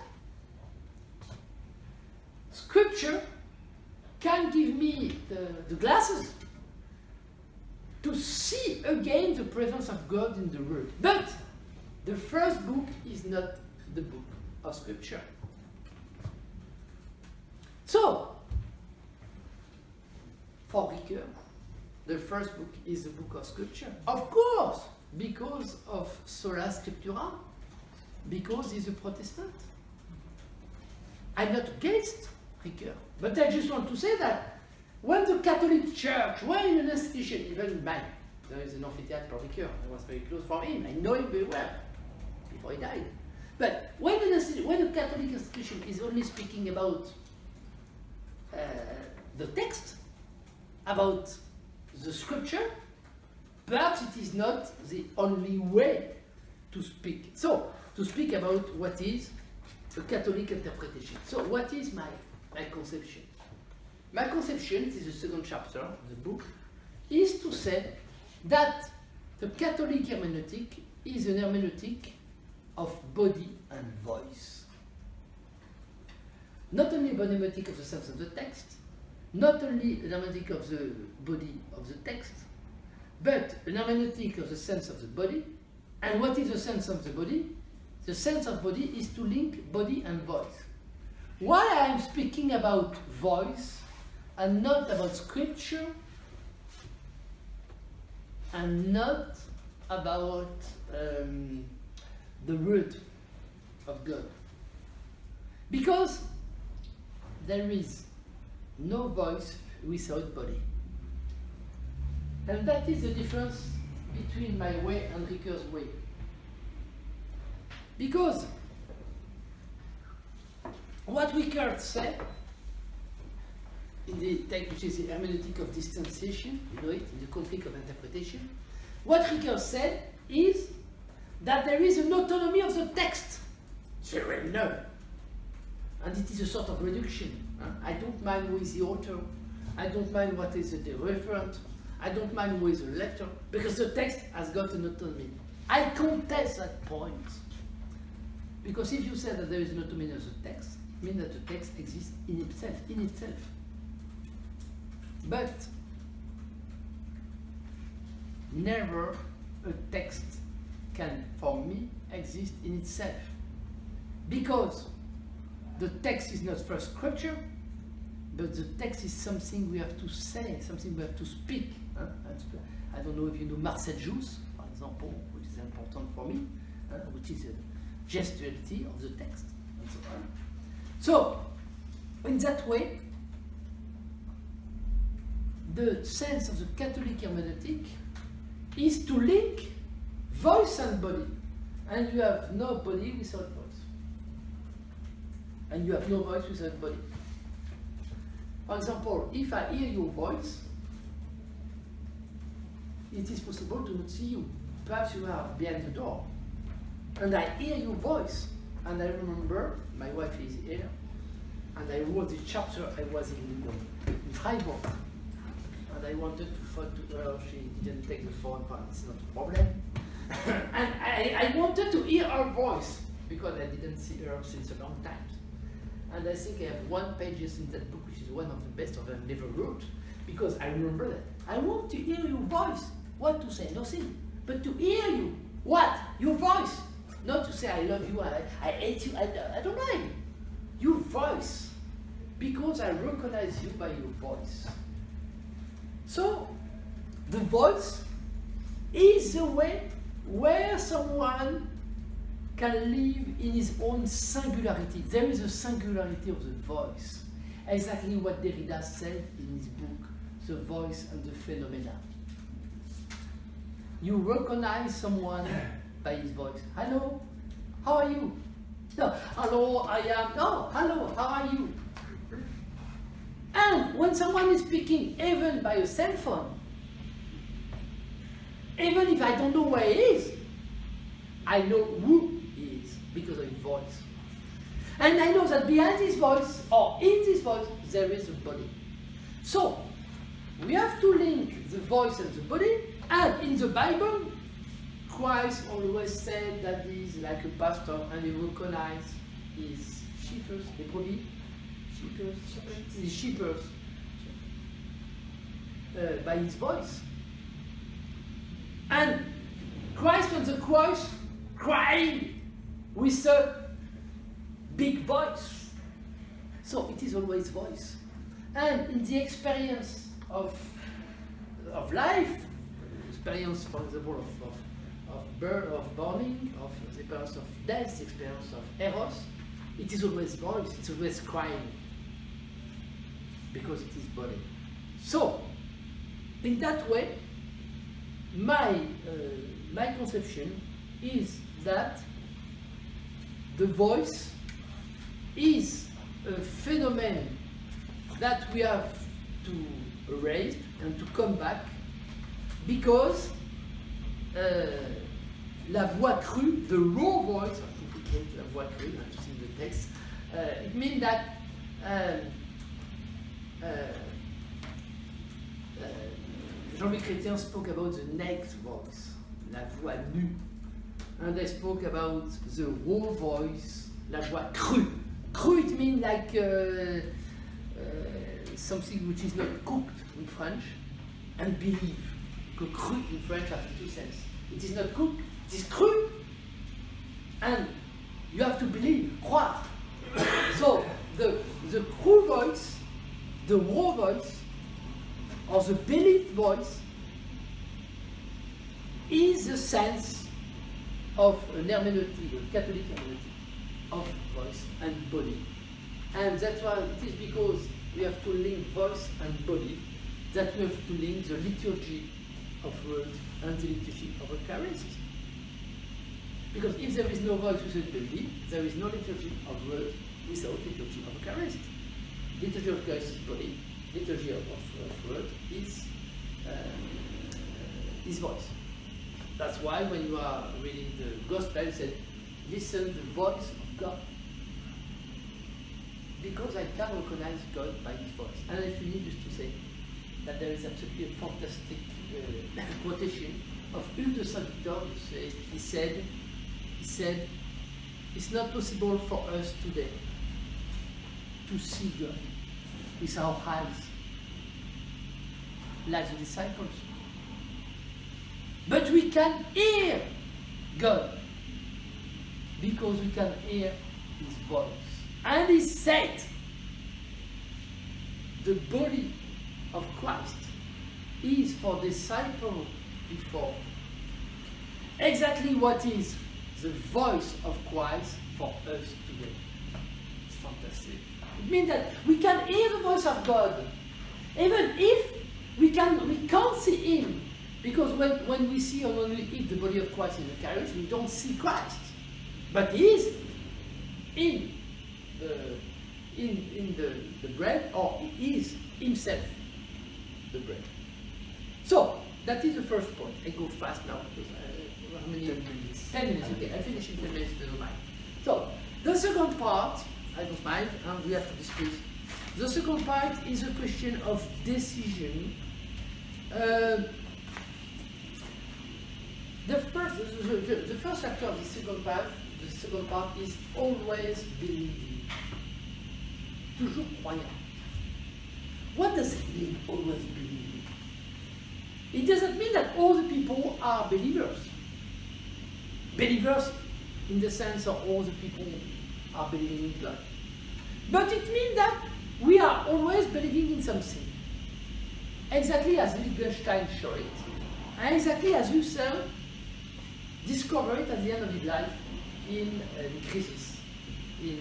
Scripture can give me the glasses to see again the presence of God in the Word. But the first book is not the book of Scripture. So, for Ricoeur, the first book is the book of Scripture. Of course, because of Sola Scriptura, because he's a Protestant. I'm not against Ricoeur, but I just want to say that when the Catholic Church, when an institution, even in mine, there is an amphitheatre for Ricoeur, I was very close for him, I know him very well, before he died. But when a Catholic institution is only speaking about the text, about the Scripture, perhaps it is not the only way to speak. So, to speak about what is a Catholic interpretation. So, what is my conception? My conception, this is the second chapter of the book, is to say that the Catholic hermeneutic is an hermeneutic of body and voice. Not only an hermeneutic of the sense of the text, not only an hermeneutic of the body of the text, but an hermeneutic of the sense of the body. And what is the sense of the body? The sense of body is to link body and voice. Why I am speaking about voice and not about Scripture and not about the Word of God? Because there is no voice without body. And that is the difference between my way and Ricoeur's way. Because what Ricoeur said in the text, which is the hermeneutic of distanciation, you know it, in the conflict of interpretation, what Ricoeur said is that there is an autonomy of the text. So, no. And it is a sort of reduction. I don't mind who is the author. I don't mind what is the referent. I don't mind who is the lector, because the text has got an autonomy. I contest that point. Because if you say that there is an autonomy of the text, it means that the text exists in itself. But never a text can, for me, exist in itself. Because the text is not first Scripture, but the text is something we have to say, something we have to speak. I don't know if you know Marcel Jousse, for example, which is important for me, which is a gestuality of the text, and so on. So, In that way, the sense of the Catholic hermeneutic is to link voice and body. And you have no body without voice. And you have no voice without body. For example, if I hear your voice, it is possible to not see you. Perhaps you are behind the door. And I hear your voice. And I remember, my wife is here, and I wrote the chapter I was in Freiburg. And I wanted to phone to her, she didn't take the phone, but it's not a problem. And I wanted to hear her voice, because I didn't see her since a long time. And I think I have 1 page in that book, which is one of the best of them never wrote, because I remember that. I want to hear your voice. What to say? Nothing. But to hear you. What? Your voice. Not to say I love you, I hate you, I don't mind. Your voice. Because I recognize you by your voice. So, the voice is the way where someone can live in his own singularity. There is a singularity of the voice. Exactly what Derrida said in his book, The Voice and the Phenomena. You recognize someone by his voice. Hello, how are you? No, hello, I am. No, hello, how are you? And when someone is speaking, even by a cell phone, even if I don't know where he is, I know who he is because of his voice. And I know that behind his voice, or in this voice, there is a body. So, we have to link the voice and the body, and in the Bible, Christ always said that he is like a pastor and he recognizes his shepherds, les brebis, his shepherds, by his voice. And Christ on the cross crying with a big voice. So it is always voice. And in the experience of life, experience, for example, of birth, of burning, of the experience of death, the experience of eros, it is always voice, it's always crying, because it is body. So, in that way, my conception is that the voice is a phenomenon that we have to erase and to come back, because la voix crue, the raw voice, la voix crue, to see the text, it means that Jean-Louis Chrétien spoke about the naked voice, la voix nue, and I spoke about the raw voice, la voix crue. Crue, it means like something which is not cooked in French, and believe. Because cru in French has 2 senses. It is not cooked, it is cru, and you have to believe, croire. So the cru voice, the raw voice, or the believed voice, is the sense of an hermeneutic, a Catholic hermeneutic, of voice and body. And that's why it is because we have to link voice and body that we have to link the liturgy of word and the liturgy of Eucharisty. Because if there is no voice without body, there is no liturgy of word without liturgy of Eucharisty. Liturgy of Eucharisty is body, liturgy of word is voice. That's why when you are reading the Gospel, it said, listen to the voice of God. Because I can recognize God by his voice. And I finish just to say that there is absolutely a fantastic quotation of Hugues de Saint-Victor. He said, it's not possible for us today to see God with our eyes, like the disciples. But we can hear God, because we can hear his voice. And he said, the body of Christ is for disciples before. Exactly what is the voice of Christ for us today. It's fantastic. It means that we can hear the voice of God, even if we can't see Him, because when we see or when we eat the body of Christ in the Eucharist, we don't see Christ, but He is in the bread, or He is Himself the bread. So that is the first point. I go fast now because how many? 10 minutes. 10 minutes. Okay, I finish in 10 minutes. Don't mind. So the second part, I don't mind. We have to discuss. The second part is a question of decision. The first factor of the second part is always believing. Toujours croyant. What does it mean, always believing? It doesn't mean that all the people are believers. Believers in the sense of all the people are believing in God. But it means that we are always believing in something. Exactly as Wittgenstein showed it, and exactly as Husserl discovered it at the end of his life in the crisis in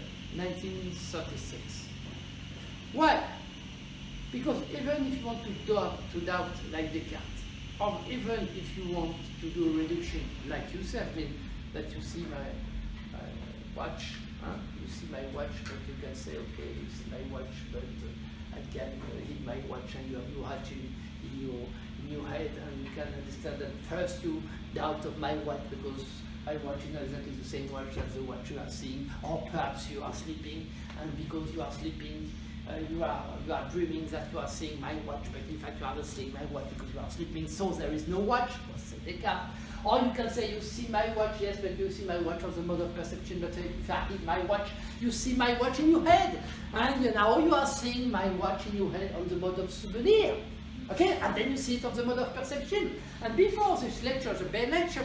1936. Why? Because even if you want to doubt like Descartes, or even if you want to do a reduction like yourself, I mean, that you see my watch, you see my watch, but you can say, okay, you see my watch, but I can hit my watch, and you have your watch in your head, and you can understand that first you doubt of my watch because my watch is not exactly the same watch as the watch you are seeing, or perhaps you are sleeping, and because you are sleeping, you are dreaming that you are seeing my watch, but in fact you are not seeing my watch because you are sleeping, so there is no watch, was Descartes. Or you can say you see my watch, yes, but you see my watch on the mode of perception, but if I hit my watch, you see my watch in your head. And now you are seeing my watch in your head on the mode of souvenir. Okay, and then you see it on the mode of perception. And before this lecture, the Bain lecture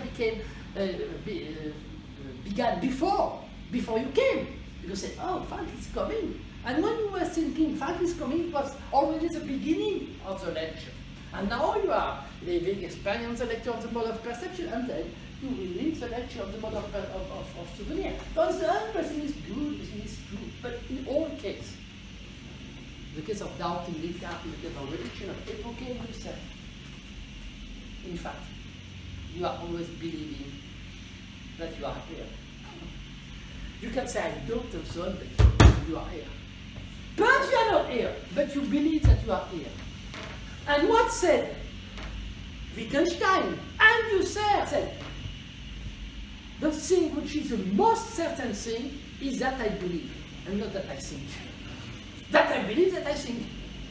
began before you came. You said, oh, Frank is coming. And when you were thinking Frank is coming, it was already the beginning of the lecture. And now you are living experience the lecture of the mode of perception, and then you will leave the lecture of the mode of souvenir. Because everything is good, everything is true. But in all cases, the case of doubting Descartes, in the case of reduction of evoking yourself, in fact, you are always believing that you are here. You can say, I don't and so on, but you are here. But you are not here, but you believe that you are here. And what said Wittgenstein and Husserl said, the thing which is the most certain thing is that I believe, and not that I think. That I believe, that I think.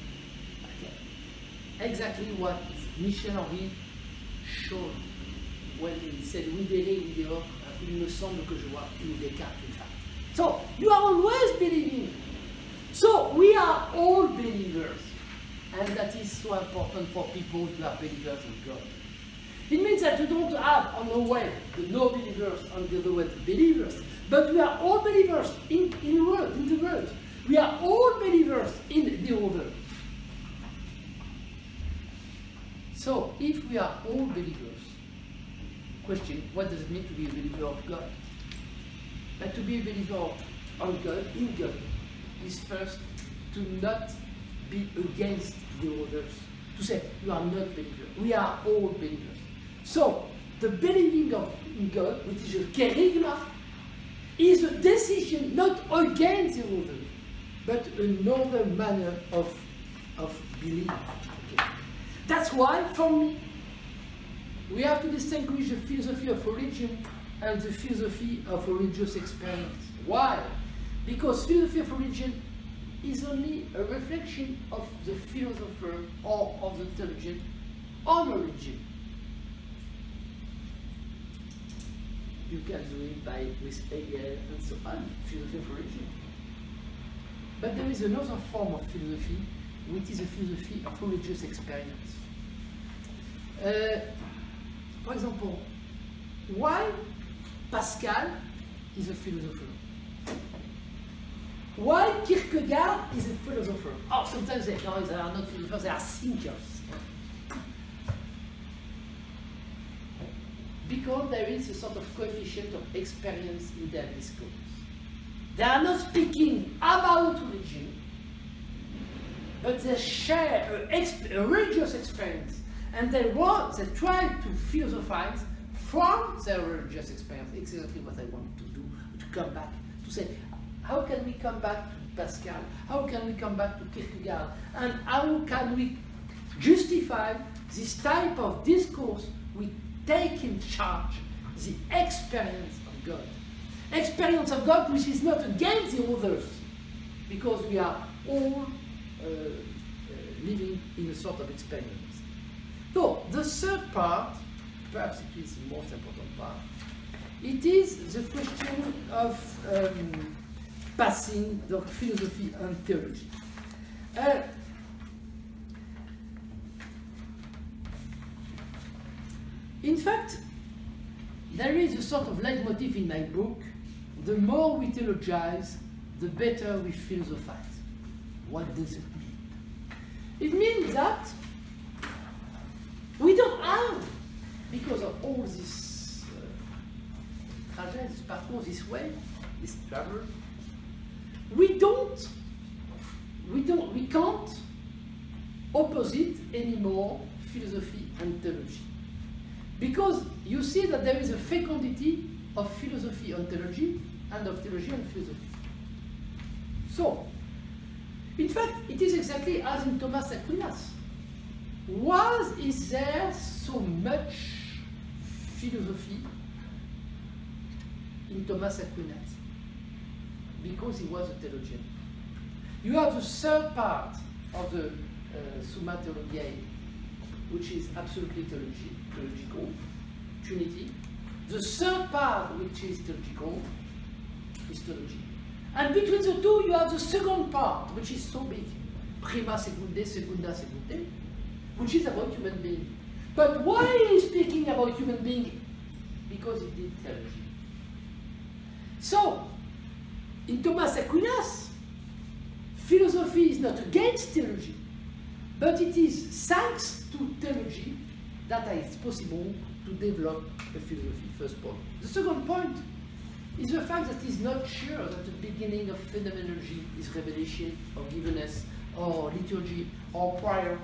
Okay. Exactly what Michel Henry showed when he said, oui, délai, dehors, il me semble que je vois une Descartes, in fact. So, you are always believing. So, we are all believers. And that is so important for people who are believers in God. It means that you don't have on the way the no believers, on the other way the believers, but we are all believers in the world. We are all believers in the order. So, if we are all believers, question, what does it mean to be a believer of God? And to be a believer of God, in God, is first to not be against the others. To say, you are not believers. We are all believers. So, the believing in God, which is a kerygma, is a decision not against the other, but another manner of belief. Okay. That's why, for me, we have to distinguish the philosophy of religion and the philosophy of religious experience. Why? Because philosophy of religion is only a reflection of the philosopher or of the theologian on religion. You can do it with Hegel and so on, philosophy of religion. But there is another form of philosophy, which is a philosophy of religious experience. For example, why Pascal is a philosopher? Why Kierkegaard is a philosopher? Oh, sometimes they are not philosophers, they are thinkers. Because there is a sort of coefficient of experience in their discourse. They are not speaking about religion, but they share a religious experience, and they try to philosophize from their religious experience. Exactly what I want to do, to come back, to say, how can we come back to Pascal? How can we come back to Kierkegaard? And how can we justify this type of discourse? We take in charge the experience of God. Experience of God which is not against the others, because we are all living in a sort of experience. So, the third part, perhaps it is the most important part, it is the question of passing the philosophy and theology. In fact, there is a sort of leitmotif in my book: the more we theologize, the better we philosophize. What does it mean? It means that we don't have, because of all this trajet, this parcours, this way, this travel, we can't opposite anymore philosophy and theology. Because you see that there is a fecundity of philosophy and theology, and of theology and philosophy. So, in fact, it is exactly as in Thomas Aquinas. Is there so much philosophy in Thomas Aquinas? Because he was a theologian. You have the third part of the Summa Theologiae, which is absolutely theological, Trinity. The third part, which is theological, is theology. And between the two, you have the second part, which is so big, prima secundae, secunda secundae, which is about human being. But why is he speaking about human being? Because he did theology. So, in Thomas Aquinas, philosophy is not against theology, but it is thanks to theology that it is possible to develop a philosophy, first point. The second point is the fact that it's not sure that the beginning of phenomenology is revelation, or givenness, or liturgy, or prayer.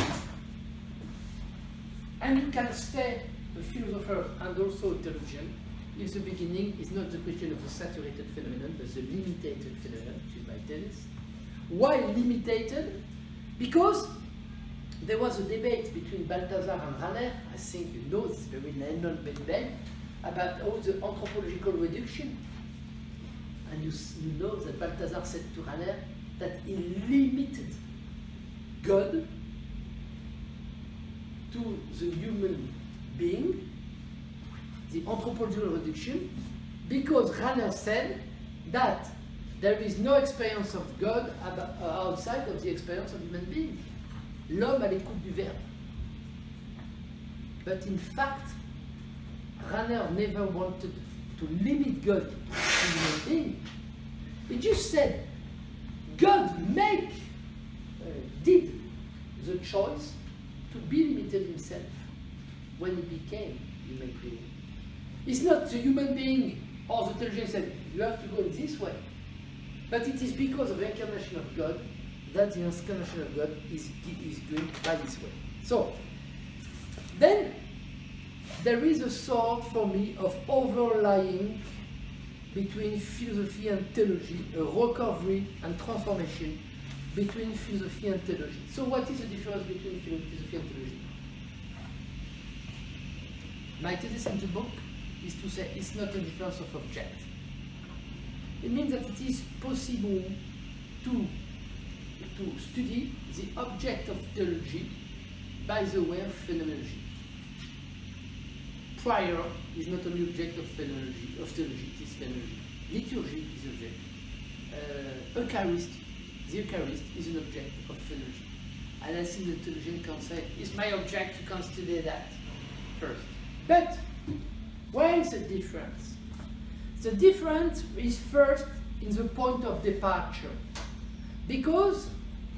And you can stay a philosopher and also a theologian if the beginning is not the question of the saturated phenomenon, but the limitated phenomenon, which is my thesis. Why limited? Because there was a debate between Balthasar and Rahner. I think you know this very known debate about all the anthropological reduction. And you know that Balthasar said to Rahner that he limited God to the human being, the anthropological reduction, because Rahner said that there is no experience of God outside of the experience of human being. L'homme à l'écoute du verbe. But in fact, Rahner never wanted to limit God to human being. He just said, God did the choice to be limited himself when he became human being. It's not the human being or the theologian said, you have to go in this way. But it is because of the incarnation of God that the incarnation of God is doing by this way. So, then there is a sort for me of overlying between philosophy and theology, a recovery and transformation between philosophy and theology. So what is the difference between philosophy and theology? My thesis in the book is to say it's not a difference of object. It means that it is possible to study the object of theology by the way of phenomenology. Prayer is not only object of theology, it is phenomenology. Liturgy is object. Eucharist, the Eucharist is an object of phenomenology. And I think the theologian can say, it's my object, you can study that first. But where is the difference? The difference is first in the point of departure. Because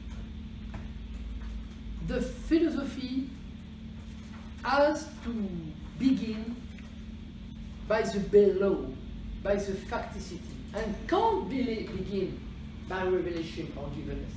the philosophy has to begin by the below, by the facticity. and can't begin by revelation or givenness.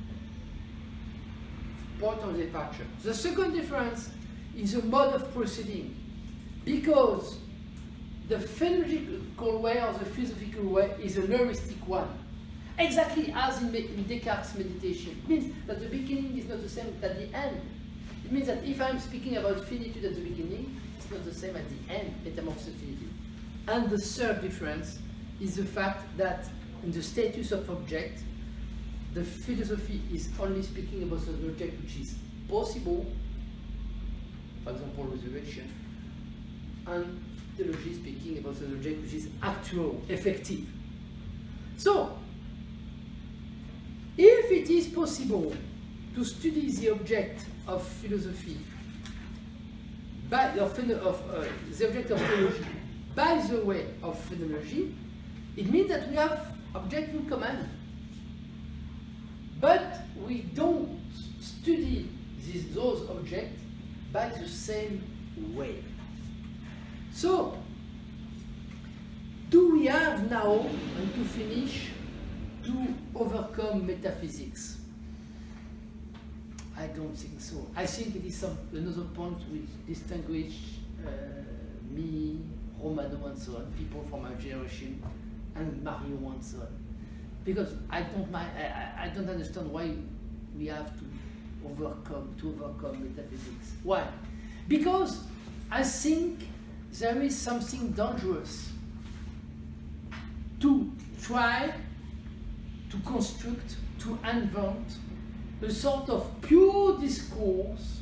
Point of departure. The second difference is the mode of proceeding, because the phenomenological way or the philosophical way is an heuristic one. Exactly as in Descartes' meditation. It means that the beginning is not the same at the end. It means that if I'm speaking about finitude at the beginning, it's not the same at the end, metamorphosis of finitude. And the third difference is the fact that in the status of object, the philosophy is only speaking about an object which is possible, for example, resurrection, and theology is speaking about an object which is actual, effective. So, if it is possible to study the object of philosophy by the object of theology by the way of phenomenology, it means that we have objects in common. But we don't study those objects by the same way. So, do we have now, and to finish, to overcome metaphysics? I don't think so. I think it is another point which distinguishes me, Romano and so on, people from my generation, and Mario and so on. Because I don't understand why we have to overcome metaphysics. Why? Because I think there is something dangerous to try to construct, to invent a sort of pure discourse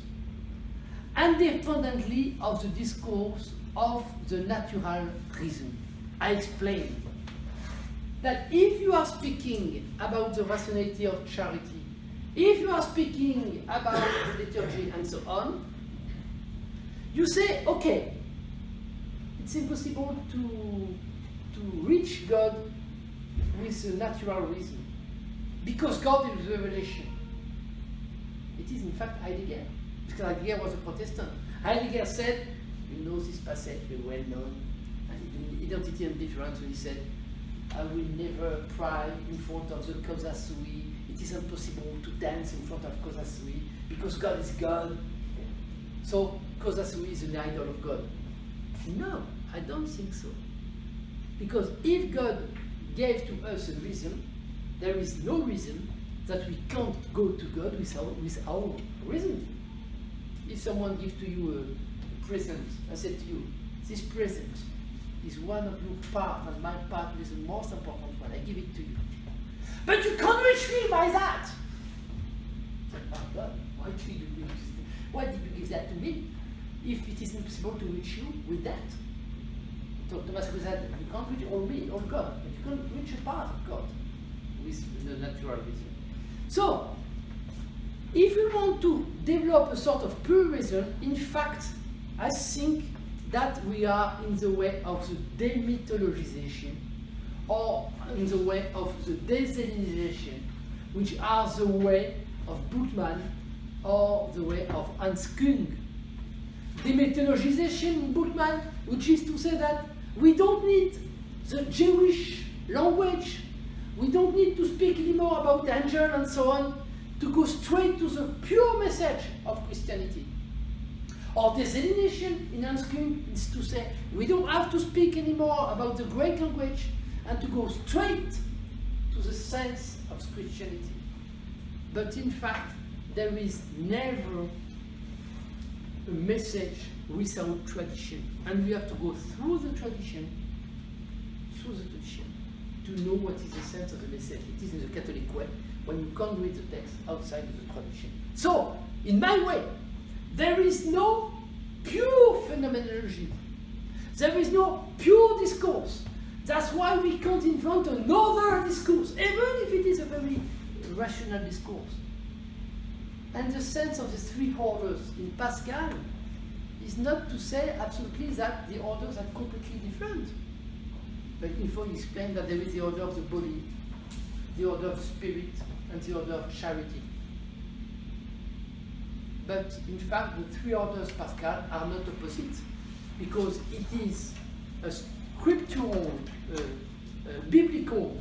independently of the discourse of the natural reason. I explain that if you are speaking about the rationality of charity, if you are speaking about the liturgy and so on, you say, okay, it's impossible to reach God with a natural reason, because God is revelation. It is in fact Heidegger, because Heidegger was a Protestant. Heidegger said, you know this passage, very well known, and in Identity and Difference, when he said, I will never cry in front of the Cosa Sui. It is impossible to dance in front of Cosa Sui, because God is God. So Cosa Sui is an idol of God. No, I don't think so. Because if God gave to us a reason, there is no reason that we can't go to God with our reason. If someone gives to you a present, I said to you, this present is one of your part, and my part is the most important one. I give it to you. But you can't reach me by that. Oh God, why did you give that to me? If it is impossible to reach you with that. So Thomas said, you can't reach all me, all God, but you can reach a part of God with the natural reason. So, if we want to develop a sort of pure reason, in fact, I think that we are in the way of the demythologization, or in the way of the deselinization, which are the way of Bultmann or the way of Hans Küng. Demythologization in Bultmann, which is to say that we don't need the Jewish language, we don't need to speak anymore about angel and so on, to go straight to the pure message of Christianity. Or desalination in Hans Küng is to say we don't have to speak anymore about the Greek language and to go straight to the sense of Christianity. But in fact, there is never a message without tradition, and we have to go through the tradition, to know what is the sense of the message. It is in the Catholic way, when you can't read the text outside of the tradition. So, in my way, there is no pure phenomenology. There is no pure discourse. That's why we can't invent another discourse, even if it is a very rational discourse. And the sense of the three orders in Pascal is not to say absolutely that the orders are completely different. But in fact, he explained that there is the order of the body, the order of the spirit, and the order of charity. But in fact, the three orders Pascal are not opposite, because it is a scriptural biblical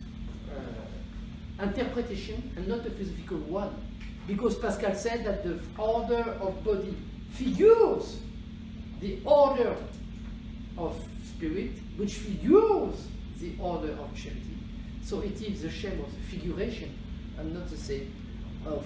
interpretation and not a philosophical one. Because Pascal said that the order of body figures the order of spirit, which figures the order of charity. So it is the shame of the figuration and not the same of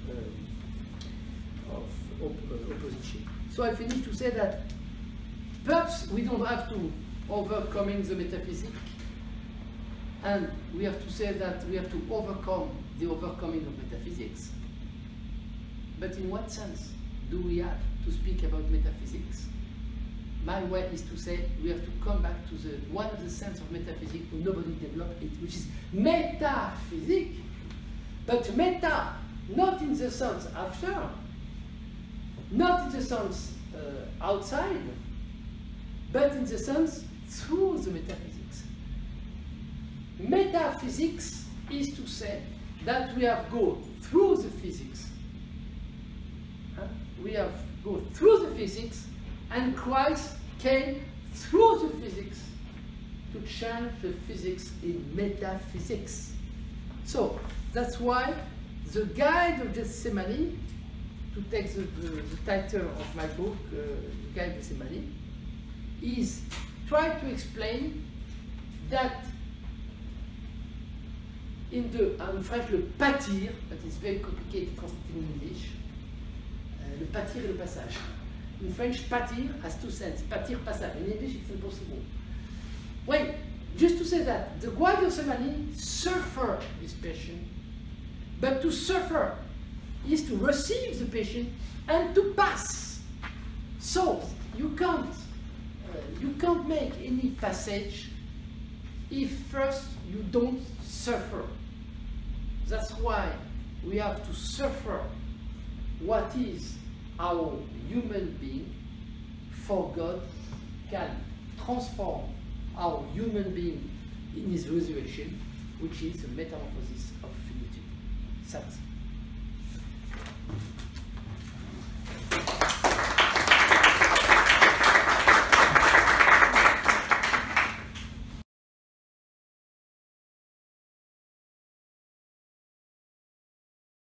opposition. So I finish to say that perhaps we don't have to overcoming the metaphysics, and we have to say that we have to overcome the overcoming of metaphysics. But in what sense do we have to speak about metaphysics? My way is to say we have to come back to the one of the sense of metaphysics who nobody developed it, which is metaphysics. But meta, not in the sense after, not in the sense outside, but in the sense through the metaphysics. Metaphysics is to say that we have gone through the physics. We have gone through the physics, and Christ came through the physics to change the physics in metaphysics. So that's why the Guide of Gethsemane, to take the title of my book, Guide of Gethsemane, is try to explain that in French, le pâtir, but it's very complicated translated in English, le pâtir et le passage. In French, pâtir has two senses, pâtir, passage. In English, it's impossible. Wait, just to say that the Guide of Gethsemane suffer his patient, but to suffer is to receive the patient and to pass. So you can't make any passage if first you don't suffer. That's why we have to suffer what is our human being, for God can transform our human being in his resurrection, which is a metamorphosis of finitude. Thanks.